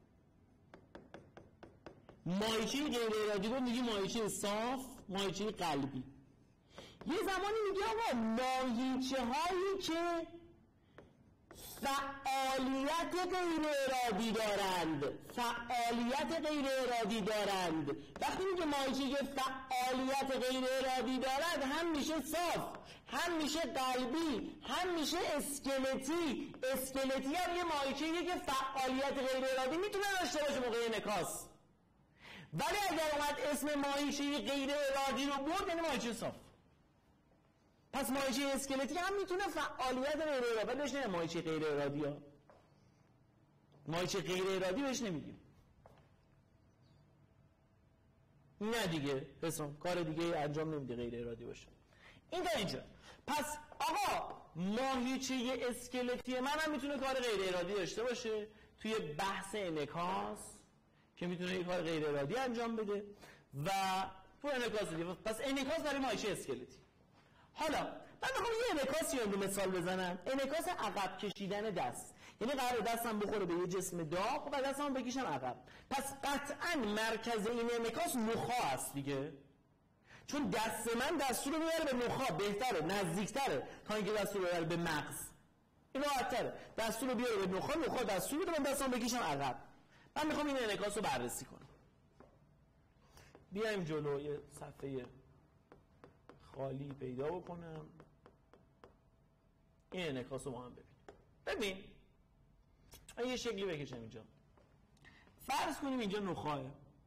ماهیچه غیر ارادی رو میگه ماهیچه صاف، ماهیچه قلبی. یه زمانی میگه آقا ماهیچه هایی که فعالیت غیر ارادی دارند. فعالیت غیر ارادی دارند. وقتی میگه ماهیچه فعالیت غیر ارادی دارد، هم میشه صاف، هم میشه قلبی، هم میشه اسکلتی. اسکلتی هم یه ماهیچه‌ایه که فعالیت غیر ارادی میتونه داشته باشه موقع انعکاس. ولی اگر اومد اسم ماهیچه غیر ارادی رو برد، یعنی ماهیچه صاف. پس ماهیچه اسکلتی هم میتونه فعالیت غیر ارادی، ولی بهش نمیگیم ماهیچه غیر ارادی ها. ماهیچه غیر ارادی بهش نمیگیم. نه دیگه حسام کار دیگه انجام نمیده غیر ارادی باشه. این تا اینجا. پس آقا ماهیچه اسکلتی من هم میتونه کار غیر ارادی داشته باشه توی بحث انعکاس که میتونه یه کار غیر ارادی انجام بده و تو انعکاس دیگه. پس انعکاس برای ماهیچه اسکلتی. حالا من میخوام یه انعکاسی رو مثال بزنم. انعکاس عقب کشیدن دست، یعنی قرار دستم بخوره به یه جسم داغ و دستم بکشم عقب. پس قطعا مرکز این انعکاس نخاع است دیگه، چون دست من دستو رو میبره به نخاع، بهتره، نزدیکتره تا اینکه دستو رو ببره به مغز. این راحت‌تره، دستو رو بیاره به نخاع، نخاع دستو رو من دستم بکشم عقب. من میخوام این انعکاس رو بررسی کنم. بیایم جلو، یه صفحه خالی پیدا بکنم، این انعکاس رو با هم ببین. ببین یه شکلی بکشم اینجا. فرض کنیم اینجا نخاعه،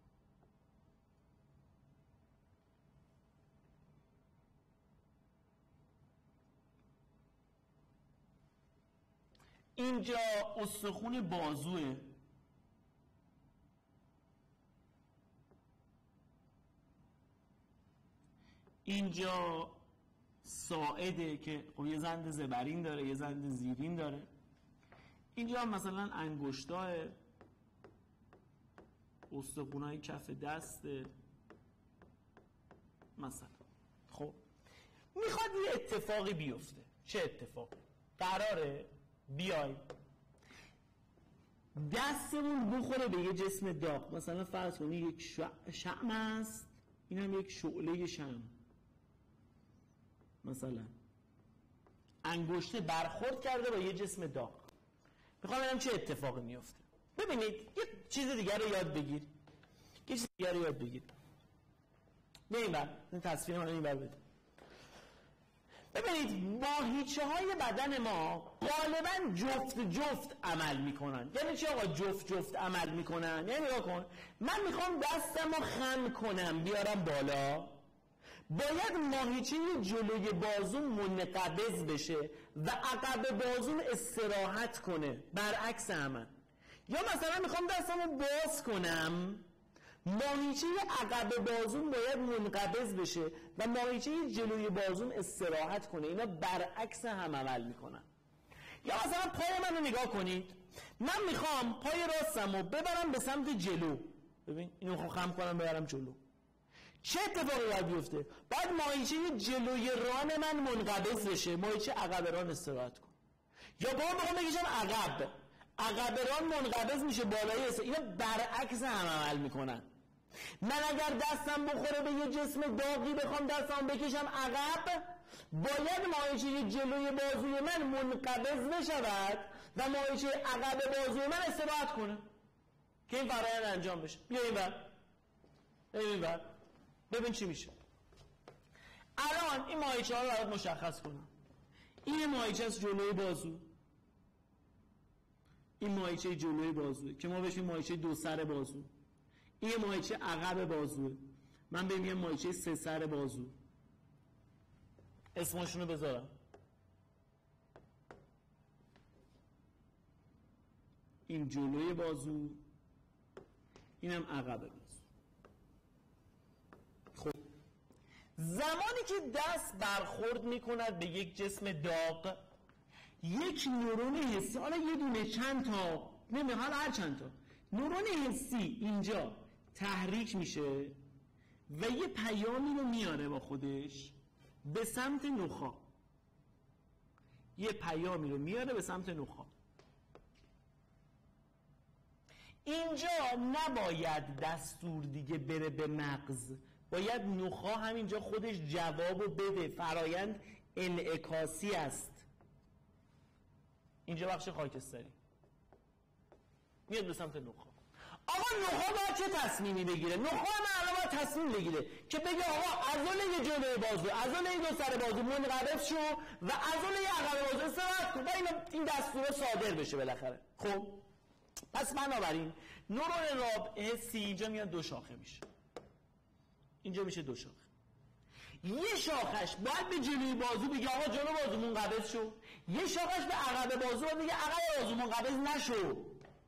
اینجا استخون بازوه، اینجا ساعده که یه زند زبرین داره، یه زند زیرین داره، اینجا مثلا انگشتاه، استخونای کف دسته مثلا. خب میخواد یه اتفاقی بیفته. چه اتفاقی؟ قراره بیای دستمون بخوره به یه جسم داغ، مثلا فرض کنید یک شمع است، این هم یک شعله شمع، مثلا انگشته برخورد کرده با یه جسم داغ. میخوام ببینم چه اتفاقی میفته. ببینید یه چیز دیگر رو یاد بگیر، یه چیز دیگر رو یاد بگیر. این تصویر من اینور بده. ببینید ماهیچه های بدن ما غالبا جفت عمل میکنن. یعنی چی آقا جفت عمل میکنن؟ یعنی نگاه کن، من میخوام دستم رو خم کنم بیارم بالا، باید ماهیچه جلوی بازو منقبض بشه و عقب بازو استراحت کنه، برعکس عمل. یا مثلا میخوام دستم رو باز کنم، ماهیچه عقب بازوم باید منقبض بشه و ماهیچه جلوی بازوم استراحت کنه. اینا برعکس هم عمل میکنن. یا مثلا پای من رو نگاه کنید، من میخوام پای راستم رو ببرم به سمت جلو. ببین اینو خب خم کنم ببرم جلو، چه اتفاقی باید بیفته؟ باید ماهیچه جلوی ران من منقبض بشه، ماهیچه عقب ران استراحت کنه. یا با من بخوام بکشم عقب ران منقبض میشه، بالایی اینا برعکس هم عمل میکنن. من اگر دستم بخوره به یه جسم داغی بخوام دستم بکشم عقب، باید ماهیچه جلوی بازوی من منقبض بشود و ماهیچه عقب بازوی من استراحت کنه که این فرآیند انجام بشه. بیا این بر ببین چی میشه. الان این ماهیچه ها رو باید مشخص کنم. این ماهیچه است جلوی بازو، این ماهیچه جلوی بازوه که ما بهش ماهیچه دو سر بازو. این ماهیچه عقب بازوه، من بهم میگم ماهیچه سه سر بازو. اسمشونو بذارم. این جلوی بازو، اینم عقب بازو. خب زمانی که دست برخورد میکند به یک جسم داغ، یک نورون حسی، حالا یه دونه چند تا حالا هر چند تا نورون حسی اینجا تحریک میشه و یه پیامی رو میاره با خودش به سمت نخاع. یه پیامی رو میاره به سمت نخاع. اینجا نباید دستور دیگه بره به مغز، باید نخاع همینجا خودش جوابو بده. فرایند انعکاسی است. اینجا بخش خاکستری میاد به سمت نخاع. آقا نخاع باید چه تصمیمی بگیره؟ نخاع معلومه باید تصمیم بگیره که بگه آقا عضله جلوی بازو، عضله دو سر بازو منقبض شو و عضله عقب بازو استراحت کن. این دستور صادر بشه بالاخره. خب پس بنابراین نورون حسی اینجا میاد دو شاخه میشه. اینجا میشه دو شاخه. یه شاخش باید به جلوی بازو بگه آقا جلو بازو منقبض شو، یه شاخش به عقب بازو باید بگه عقب بازو منقبض نشو.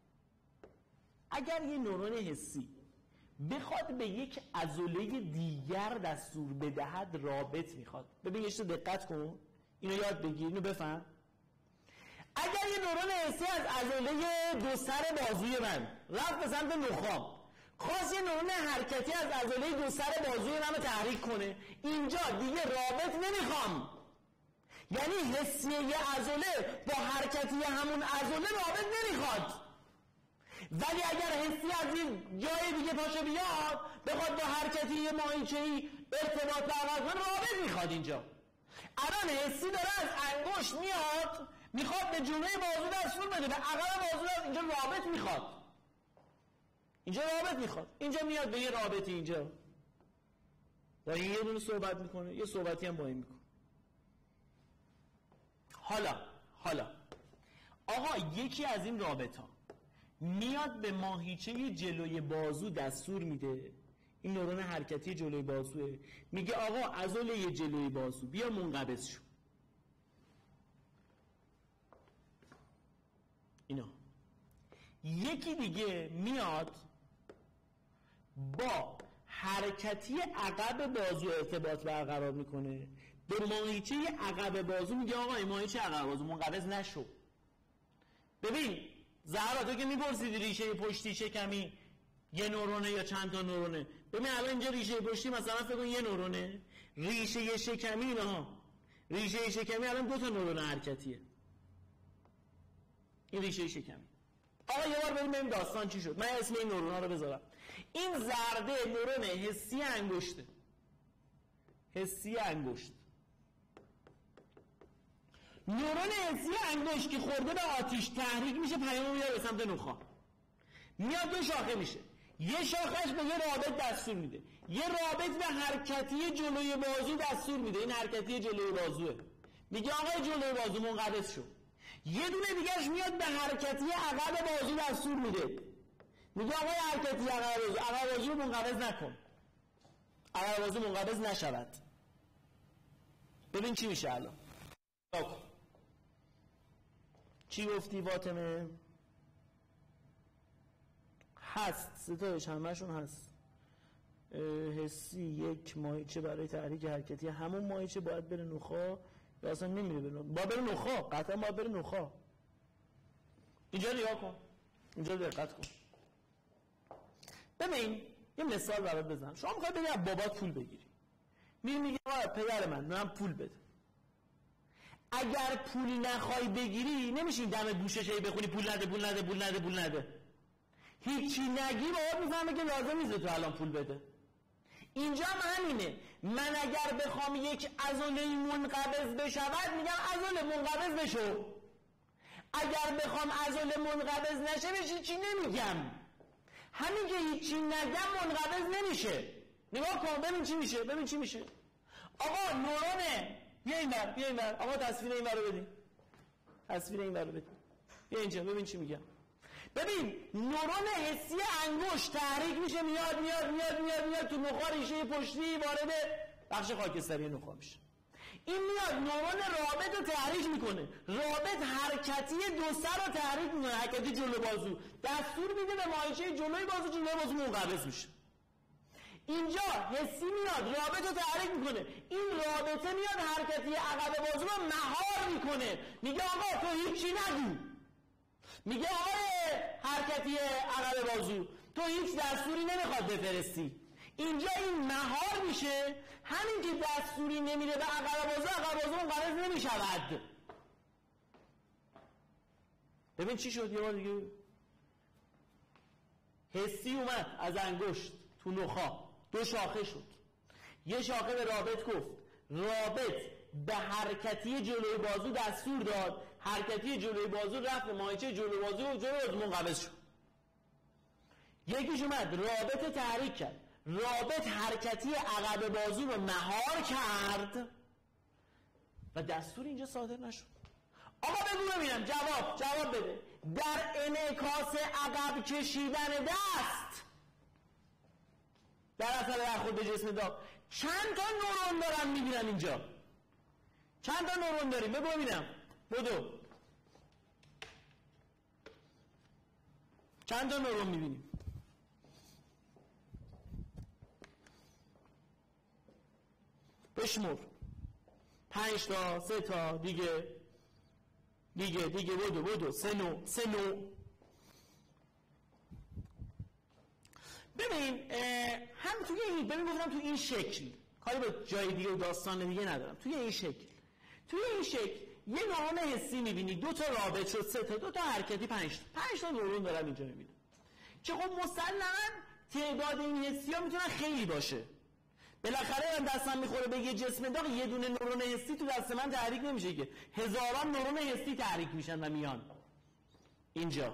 اگر یه نورون حسی بخواد به یک عضله دیگر دستور بدهد رابط میخواد. ببین یه چیز دقت کن، اینو یاد بگیر، اینو بفهم. اگر یه نورون حسی از عضله دو سر بازوی من رفت به سمت نخاع، خواست یه نورون حرکتی از عضله دو سر بازوی من رو تحریک کنه، اینجا دیگه رابط نمیخوام. یعنی حسی یه عضله با حرکتی همون عضله رابط نمیخواد. ولی اگر حسی از این جای دیگه پاشو بیاد بخواد با حرکتی یه ماهیچه‌ای ارتباط برقرار کنه رابط میخواد. اینجا الان حسی داره از انگشت میاد میخواد به جلوی بازو دستور بده، به عقب بازو اینجا رابط میخواد. اینجا رابط میخواد. اینجا میاد به یه رابطی اینجا با این یه دونه صحبت میکنه، یه صحبتی هم با این میکنه. حالا آقا یکی از این رابطا میاد به ماهیچه جلوی بازو دستور میده، این نورون حرکتی جلوی بازوه، میگه آقا عضله جلوی بازو بیا منقبض شو. اینا یکی دیگه میاد با حرکتی عقب بازو ارتباط برقرار میکنه، به ماهیچه عقب بازو میگه آقا این ماهیچه عقب بازو منقبض نشو. ببین زهرا تو که میپرسیدی ریشه پشتی شکمی یه نورونه یا چند تا نورونه، ببین الان اینجا ریشه پشتی مثلا فکر کن یه نورونه، ریشه شکمی اینها، ریشه شکمی الان دو تا نورون حرکتیه. این ریشه شکمی. آقا یه بار بریم داستان چی شد. من اسم این نورون‌ها رو بذارم. این زرده نورون حسی انگشته. حسی انگشت. نورون حسی انگشت که خورده به آتیش تحریک میشه، پیامو میاره به سمت نخاع. میاد دو شاخه میشه. یه شاخش به یه رابط دستور میده. یه رابط به حرکتی جلوی بازو دستور میده. این حرکتی جلوی بازوه. میگه آقا جلوی بازو منقبض شو. یه دونه دیگهش میاد به حرکتی عقب بازو دستور میده. میگه آقا حرکتی عقب بازو منقبض نکن. عقب بازو منقبض نشود. ببین چی میشه الان. چی گفتی فاطمه؟ هست ستایش همشون هست. حسی یک ماهیچه برای تحریک حرکتی، همون ماهیچه باید بره نخاع یا اصلا نمیره بره، باید بره نخاع، قطعا باید بره نخاع. اینجا نگاه کن، اینجا دقت کن. ببین یه مثال برات بزنم. شما میخوای بری از بابات پول بگیری، میگی آقا پدر من پول بده. اگر پول نخوای بگیری نمیشه این دم گوشش هی بخونی پول نده پول نده پول نده پول نده. هیچی نگی بابات میفهمه که لازم نیست تو الان پول بده. اینجا هم همینه. من اگر بخوام یک عضله منقبض بشود میگم عضله منقبض بشو. اگر بخوام عضله منقبض نشه بشه چی نمیگم. همین که هیچی نگم منقبض نمیشه. نگاه کن ببین چی میشه. ببین چی میشه. آقا نورونه بیا این بر آقا تصویر این رو بدین. تصویر این رو بدین. بیا اینجا ببین چی میگم. ببین نورون حسی انگشت تحریک میشه، میاد تو نخاع ریشه پشتی وارد بخش خاکستری نخاع میشه. این میاد نورون رابط رو تحریک میکنه، رابط حرکتی دو سر رو تحریک میکنه، حرکتی جلو بازو دستور میده به ماهیچه جلوی بازو منقبض میشه. اینجا حسی میاد رابط رو تحریک میکنه، این رابطه میاد حرکتی عقب بازو رو مهار میکنه، میگه آقا تو هیچی نگو. میگه آقای حرکتی عقب بازو تو هیچ دستوری نمیخواد بفرستی. اینجا این مهار میشه، همین که دستوری نمیره به عقب بازو منقبض نمیشود. ببین چی شد یه بار دیگه. حسی اومد از انگشت تو نخاع دو شاخه شد. یه شاخه به رابط گفت، رابط به حرکتی جلوی بازو دستور داد حرکتی جلوی بازو رفت به ماهیچه جلوی بازو و جلوی بازو منقبض شد. یکیش اومد رابط تحریک کرد، رابط حرکتی عقب بازو رو مهار کرد و دستور اینجا صادر نشد. آقا بگو ببینم، جواب بده. در انعکاس عقب کشیدن دست در اثر برخورد به جسم داغ چند تا نورون دارن میبینم اینجا؟ چند تا نورون داریم؟ بگو ببینم. بدو. چند تا نورون میبینیم؟ بشمور. 5 تا، 3 تا، دیگه بدو. 3 نوع. ببین هم توی این، ببین گفتم توی این شکل، کاری با جای دیگه و داستان دیگه ندارم. توی این شکل یه نورون حسی میبینی، 2 تا رابط شد، 3 تا، 2 تا حرکتی، 5 تا نورون دارم اینجا میبینم که خب مسلماً تعداد این حسی ها میتونن خیلی باشه. بالاخره من دستم میخوره به یه جسم داغ، یه دونه نورون حسی تو دست من تحریک نمیشه که هزاران نورون حسی تحریک میشن و میان اینجا.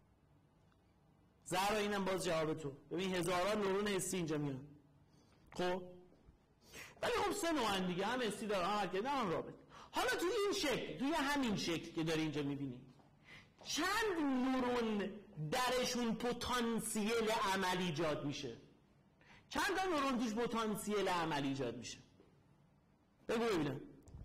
زهرا اینم باز جواب تو. ببین هزاران نورون حسی اینجا میان. خب ولی خب 3 نوعن دیگه، هم حسی داره، هم حرکتی، هم رابط. حالا توی این شکل، توی همین شکل که داری اینجا میبینی، چند نورون درشون پتانسیل عمل ایجاد میشه؟ چند تا نورون توش پتانسیل عمل ایجاد میشه؟ بگو ببینم.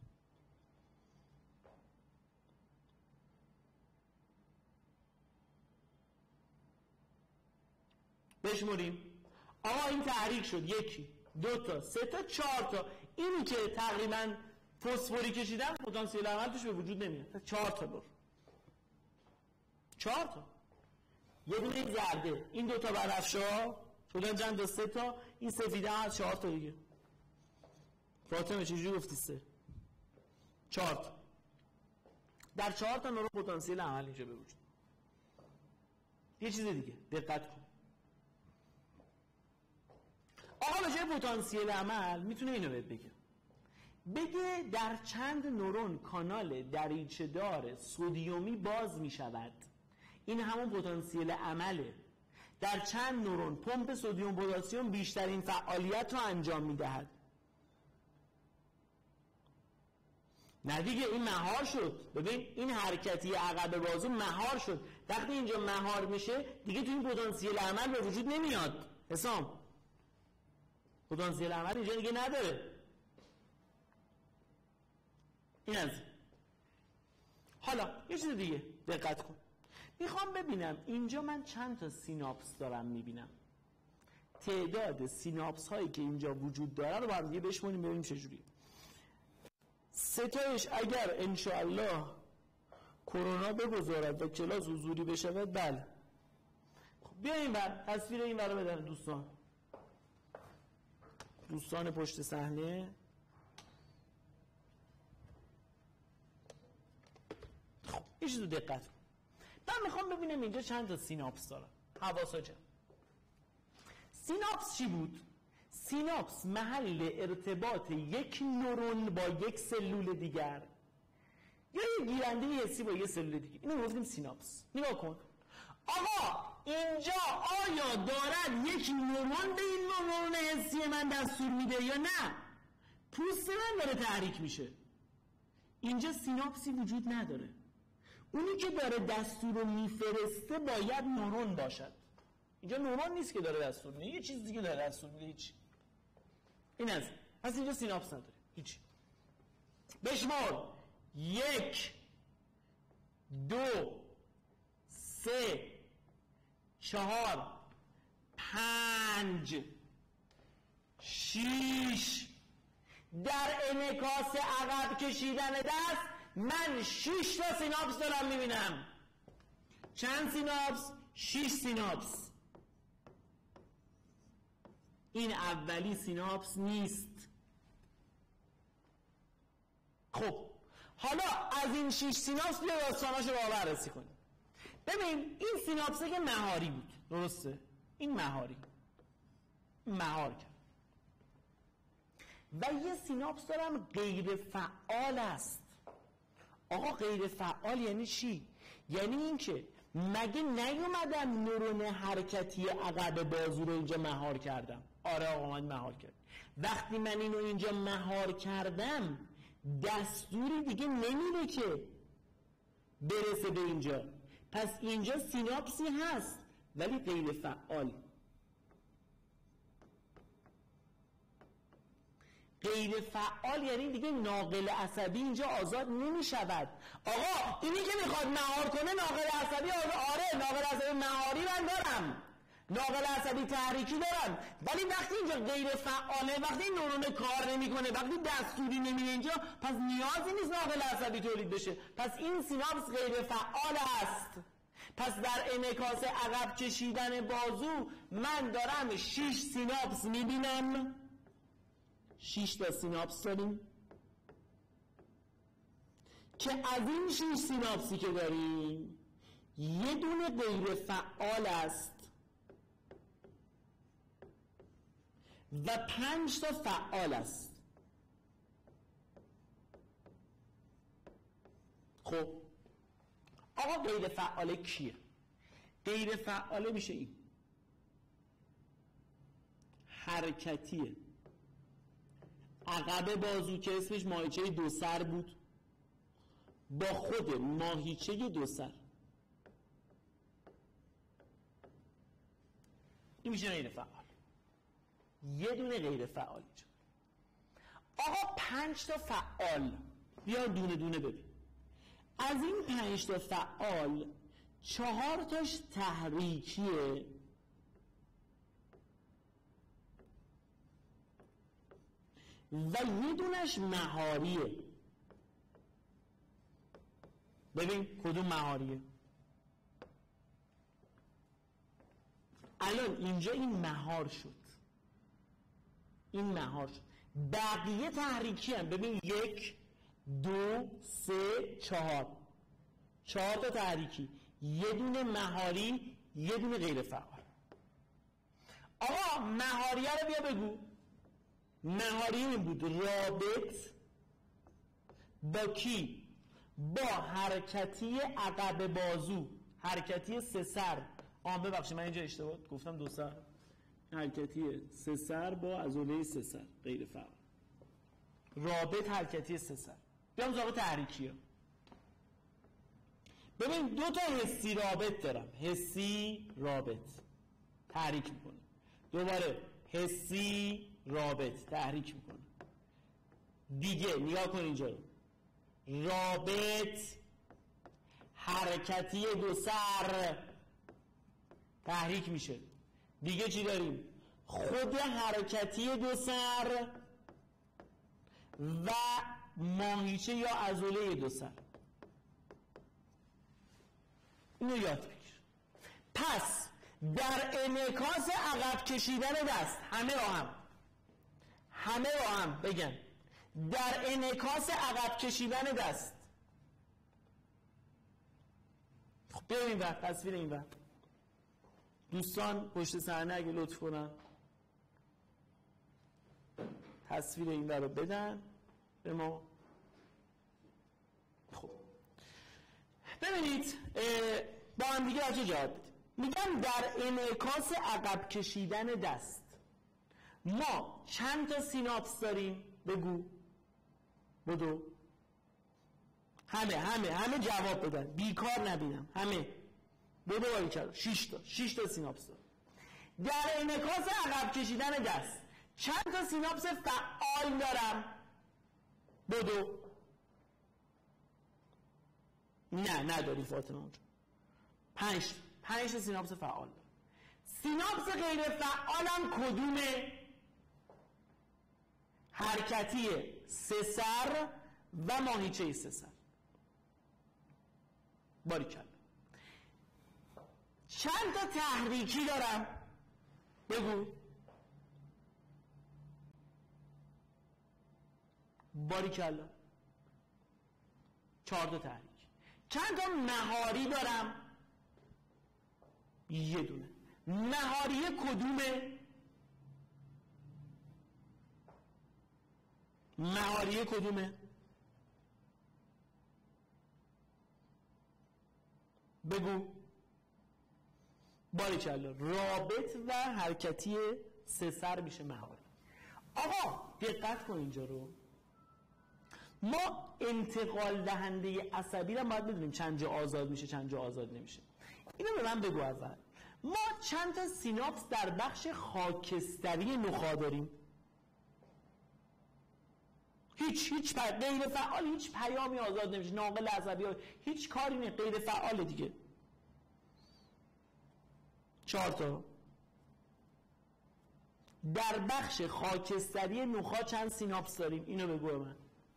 بشموریم. آقا این تحریک شد، 1 2 تا 3 تا 4 تا. اینی که تقریبا فسفوری کشیدن پتانسیل عمل توش به وجود نمیاد. 4 تا نور، 4 تا. یه دونه زرده، این 2 تا بنفشه شدن چند تا؟ 3 تا. این سفیده هم 4 تا دیگه. فاطمه چجوری گفتی 3؟ 4 تا. در 4 تا نور پتانسیل عمل اینجا به وجود. یه چیز دیگه دقت کن. آقا به جای پتانسیل عمل میتونه اینو بگه در چند نورون کانال دریچه‌دار سدیومی باز میشود. این همون پتانسیل عمله. در چند نورون پمپ سدیم پتاسیم بیشترین فعالیت رو انجام میدهد. نه دیگه این مهار شد. ببین این حرکتی عقب بازو مهار شد. وقتی اینجا مهار میشه دیگه تو این پتانسیل عمل به وجود نمیاد. حسام پتانسیل عمل اینجا دیگه نداره. این از حالا یه چیز دیگه دقت کن. میخوام ببینم اینجا من چند تا سیناپس دارم میبینم. تعداد سیناپس هایی که اینجا وجود داره رو با هم دیگه بشمونیم ببینیم چجوری. 3 تایش اگر انشاءالله کرونا بگذارد و کلاس حضوری بشود بله. خب بیا این بر تصویر این بر رو بدن دوستان پشت صحنه. خب یه چیز رو دقت کن. من میخوام ببینم اینجا چند تا سیناپس دارم. حواسا جمع. سیناپس چی بود؟ سیناپس محل ارتباط یک نورون با یک سلول دیگر یا یک گیرنده حسی با یک سلول دیگر. اینو گفتیم سیناپس. نگاه کن. آقا اینجا آیا دارد یک نورون به این نورون حسی من دستور میده یا نه؟ پوست من داره تحریک میشه. اینجا سیناپسی وجود نداره. اونی که داره دستور رو میفرسته باید نورون باشد. اینجا نورون نیست که داره دستور میده، یه چیز دیگه داره دستور میده. هیچ این از پس اینجا سیناپس نداره. هیچ. بشمار 1 2 3 4 5 6 در انعکاس عقب کشیدن دست من 6 تا سیناپس دارم میبینم. چند سیناپس؟ 6 سیناپس. این اولی سیناپس نیست. خب حالا از این 6 سیناپس بیا داستاناشو با هم بررسی کنیم. ببین این سیناپسه که مهاری بود، درسته؟ این مهار کرد. و یه سیناپس دارم غیر فعال است. آقا غیر فعال یعنی چی؟ یعنی این که مگه نیومدم نورون حرکتی عقب بازو رو اینجا مهار کردم؟ آره آقا من مهار کردم. وقتی من اینو اینجا مهار کردم دستوری دیگه نمیده که برسه به اینجا، پس اینجا سیناپسی هست ولی غیر فعال. غیر فعال یعنی دیگه ناقل عصبی اینجا آزاد نمی شود. آقا اینی که میخواد مهار کنه ناقل عصبی آره ناقل عصبی مهاری من دارم، ناقل عصبی تحریکی دارم، ولی وقتی اینجا غیر فعاله، وقتی این نورون کار نمیکنه، وقتی دستوری نمیده اینجا، پس نیازی نیست ناقل عصبی تولید بشه، پس این سیناپس غیر فعال است. پس در انعکاس عقب کشیدن بازو من دارم 6 سیناپس میبینم، 6 تا سیناپس داریم که از این 6 سیناپسی که داریم یه دونه غیر فعال است و 5 تا فعال است. خب آقا غیر فعال کیه؟ غیر فعال میشه این حرکتیه عقب بازو که اسمش ماهیچه دو سر بود با خود ماهیچه دو سر، این میشه غیر فعال. یه دونه غیر فعال اینجا. آقا 5 تا فعال، بیا دونه دونه ببین. از این 5 تا فعال 4 تاش تحریکیه و یه دونش مهاریه. ببین کدوم مهاریه؟ الان اینجا این مهار شد، این مهار شد، بقیه تحریکی هم. ببین 1 2 3 4 تا تحریکی، یه دونه مهاری، یه دونه غیر فعال. آقا مهاریه رو بیا بگو. مهاری این بود رابط با کی؟ با حرکتی عقب بازو، حرکتی 3 سر. ببخشید من اینجا اشتباه گفتم 2 سر، حرکتی 3 سر با عضله 3 سر غیر فعال. رابط حرکتی 3 سر. بیام سراغ تحریکیه. ببین 2 تا حسی رابط دارم، حسی رابط تحریک میکنه، دوباره حسی رابط تحریک میکنه دیگه. نگاه کن اینجا رابط حرکتی 2 سر تحریک میشه دیگه. چی داریم؟ خود حرکتی 2 سر و ماهیچه یا عضله 2 سر. اینو یاد بگیر. پس در انعکاس عقب کشیدن دست، همه با هم بگن، در انعکاس عقب کشیدن دست. خب بیا این وقت تصویر این وقت دوستان پشت صحنه اگه لطف کنن تصویر این رو بدن به ما. خب ببینید با هم دیگه بچه جواب بدید. میگم در انعکاس عقب کشیدن دست ما چند تا سیناپس داریم؟ بگو بدو. همه جواب بدن، بیکار نبینم. همه بدو باری کرد. 6 تا سیناپس داریم. در انعکاس عقب کشیدن دست چند تا سیناپس فعال دارم؟ بدو. نه نداری فاطمه اونجا. 5 تا سیناپس فعال دارم. سیناپس غیر فعالم کدومه؟ حرکتی 3 سر و ماهیچه 3 سر. باریکلا. چند تا تحریکی دارم؟ بگو. باریکلا. 4 تا تحریک. چند تا مهاری دارم؟ یه دونه. مهاری کدومه؟ مهاری کدومه؟ بگو. باریکلا. رابط و حرکتی سه سر میشه مهاری. آقا دقت کن اینجا رو. ما انتقال دهنده عصبی رو باید بدونیم چند جا آزاد میشه چند جا آزاد نمیشه. اینو به من بگو اول. ما چند تا سیناپس در بخش خاکستری نخاع داریم؟ هیچ غیر فعال، هیچ پیامی آزاد نمیشه، ناقل عصبی ها هیچ کاری نه، غیر فعال دیگه. 4 تا. در بخش خاکستری نخاع چند سیناپس داریم؟ اینو بگو من.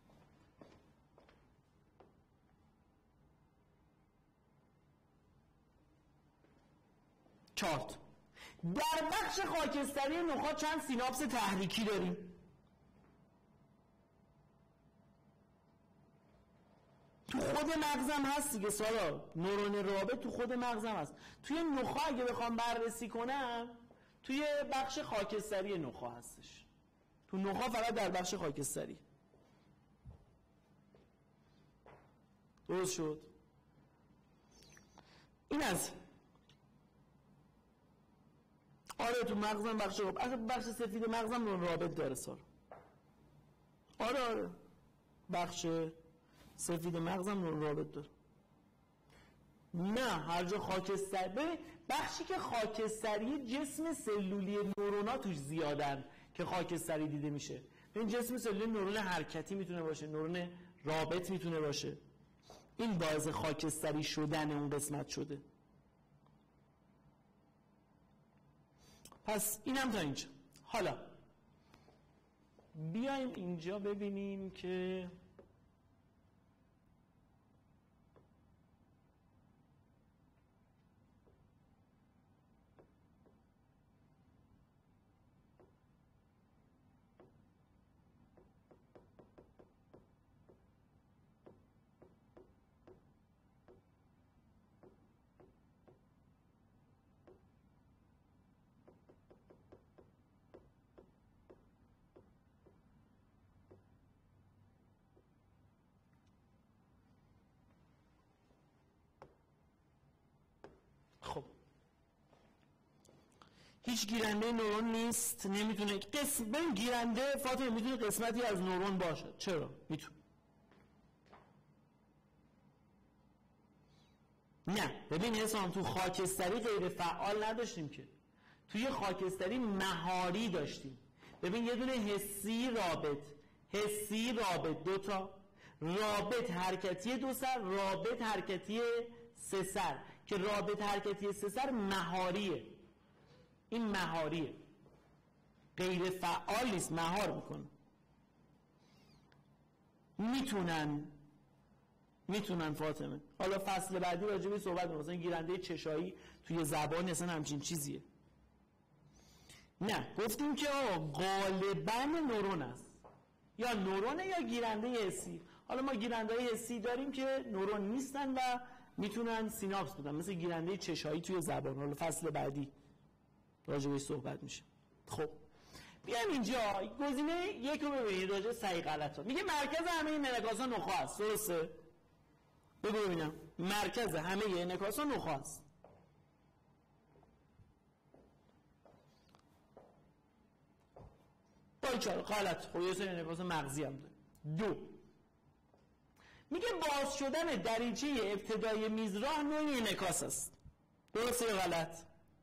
4 تا. در بخش خاکستری نخاع چند سیناپس تحریکی داریم؟ تو خود مغزم هست دیگه سارا. نورون رابط تو خود مغزم هست. توی نخاع اگه بخوام بررسی کنم توی بخش خاکستری نخاع هستش. تو نخاع فقط در بخش خاکستری. درست شد؟ این از آره تو مغزم بخش رابط. اصلا بخش سفید مغزم نورون رابط داره سارا. آره بخش سفید مغزم نورون رابط داره. نه هر جا خاکستری. ببین بخشی که خاکستری جسم سلولی نورونا توش زیادن که خاکستری دیده میشه. این جسم سلولی نورون حرکتی میتونه باشه، نورون رابط میتونه باشه. این باعث خاکستری شدن اون قسمت شده. پس اینم تا اینجا. حالا بیایم اینجا ببینیم که خب هیچ گیرنده نورون نیست، نمیتونه ببین گیرنده فاطمه میتونه قسمتی از نورون باشه. چرا؟ میتونه. نه ببین حسام تو خاکستری غیر فعال نداشتیم که، توی خاکستری مهاری داشتیم. ببین یه دونه حسی رابط 2 تا، رابط حرکتی 2 سر، رابط حرکتی 3 سر که رابط حرکتی 3 سر مهاریه. این مهاریه، غیر فعال نیست، مهار میکنه. میتونن فاطمه. حالا فصل بعدی راجع به صحبت می‌کنیم، مثلا گیرنده چشایی توی زبان اصلا همچین چیزیه. نه گفتیم که غالباً نورون است، یا نورونه یا گیرنده حسی. حالا ما گیرنده حسی داریم که نورون نیستن و میتونن سیناپس بدن، مثل گیرنده چشایی توی زبان. حالا فصل بعدی راجع بهش صحبت میشه. خب بیایم اینجا گزینه 1 رو ببینید راجع صحیح غلط ها. میگه مرکز همه انعکاس‌ها نخاع است. درسته؟ بگو ببینم. مرکز همه انعکاس‌ها نخاع است. باریکلا غلط. خب یه سری انعکاس مغزی هم داره. 2 میگه باز شدن دریچه ابتدای میزراه نوعی انعکاس است. درسته یا غلط؟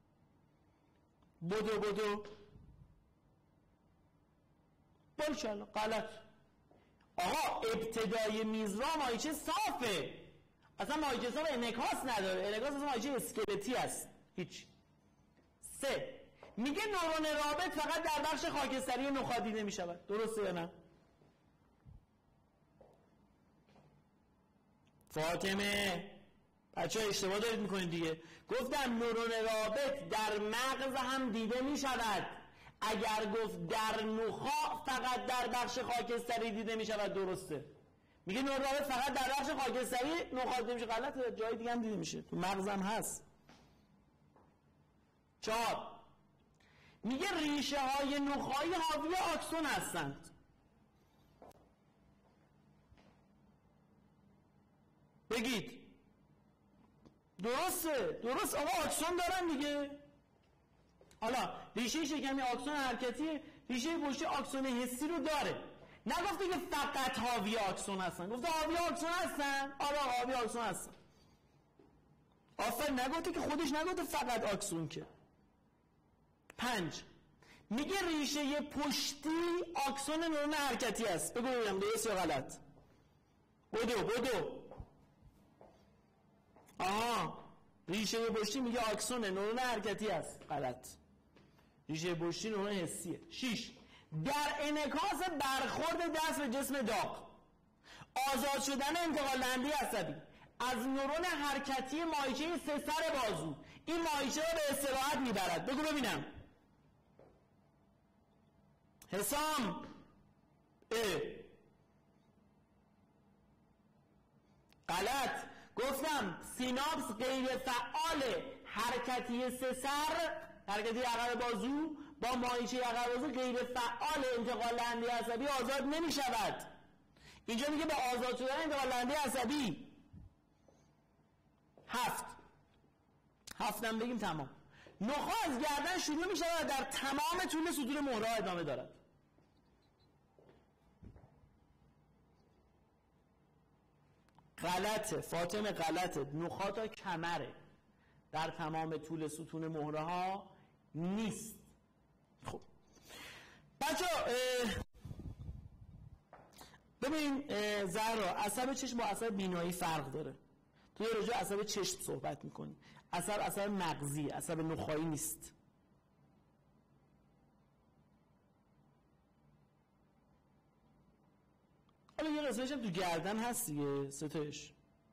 بدو باریکلا غلط. آقا ابتدای میزراه مایچه صافه، اصلا مایچه صاف انعکاس نداره. انعکاس اصلا مایچه اسکلتی است. هیچ. 3 میگه نورون رابط فقط در بخش خاکستری نخاع دیده میشود. درسته یا نه؟ فاطمه بچه ها اشتباه دارید میکنید دیگه. گفتم نورون رابط در مغز هم دیده میشود. اگر گفت در نخاع فقط در بخش خاکستری دیده میشود درسته. میگه نورون رابط فقط در بخش خاکستری نخاع دیده میشه. غلطه، جای دیگه هم دیده میشه، تو مغز هم هست. 4 میگه ریشه های نخاعی حاوی آکسون هستند. بگید درست آقا آکسون دارن دیگه. حالا ریشه شکمی آکسون حرکتی، ریشه پشتی آکسون حسی رو داره. نگفته که فقط حاوی آکسون هستن، گفته حاوی آکسون هستن. آره حاوی آکسون هستن. آفرین، نگفته که خودش نگفته فقط آکسون که. 5 میگه ریشه پشتی آکسون نورون حرکتی است. بگو ببینم درست یا غلط. بدو. ریشه پشتی میگه آکسون نورون حرکتی است. غلط. ریشه پشتی نورون حسیه. 6 در انعکاس برخورد دست به جسم داغ، آزاد شدن انتقال دهنده عصبی از نورون حرکتی ماهیچه 3 سر بازو این ماهیچه رو به استراحت میبرد. بگو ببینم. حسام غلط. گفتم سیناپس غیر فعال حرکتی 3 سر، حرکتی عقب بازو با ماهیچه عقب بازو غیر فعال انتقال دهنده عصبی آزاد نمی شود. اینجا میگه به آزاد شدن انتقال دهنده عصبی. 7 هم بگیم تمام. نخاع از گردن شروع می شود و در تمام طول ستون مهره ادامه دارد. غلطه فاطمه، غلطه. نخاع تا کمره، در تمام طول ستون مهره ها نیست. خب بچه ببین زهرا، عصب چشم با عصب بینایی فرق داره. تو یه راجع عصب چشم صحبت میکنی. عصب مغزی، عصب نخاعی نیست. حالا یه قسمتش هم تو گردن هست دیگه، ستایش.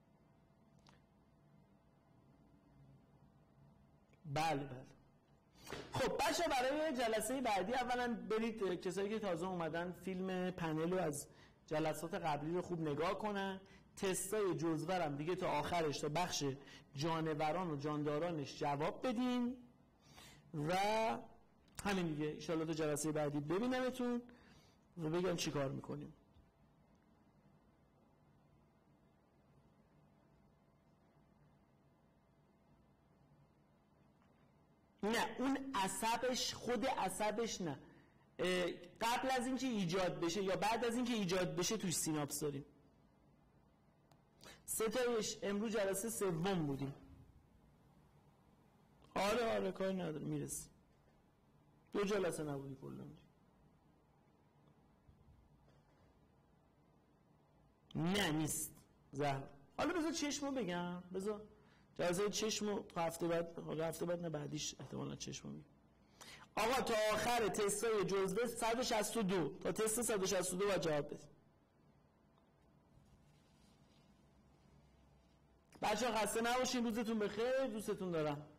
بله. خب بچه برای جلسه بعدی اولا برید کسایی که تازه اومدن فیلم پنل رو از جلسات قبلی رو خوب نگاه کنن. تستای جزورم دیگه تا آخرش، تا بخش جانوران و جاندارانش جواب بدین و همین دیگه. انشالله تا جلسه بعدی ببینمتون و بگم چی کار میکنیم. نه اون عصبش، خود عصبش نه، قبل از اینکه ایجاد بشه یا بعد از اینکه ایجاد بشه توش سیناپس داریم. ستایش امروز جلسه 3 بودیم. آره کاری نداره میرسی. 2 جلسه نبودی کلا. نه نیست زهر. حالا بذار چشمو بگم. بذار جلسه چشمو هفته بعد نه بعدیش احتمالاً چشمو میگم. آقا تا آخر تستای جزوه 162 تا تست 162 باید جواب بدید. بچه‌ها خسته نباشین، روزتون بخیر، دوستتون دارم.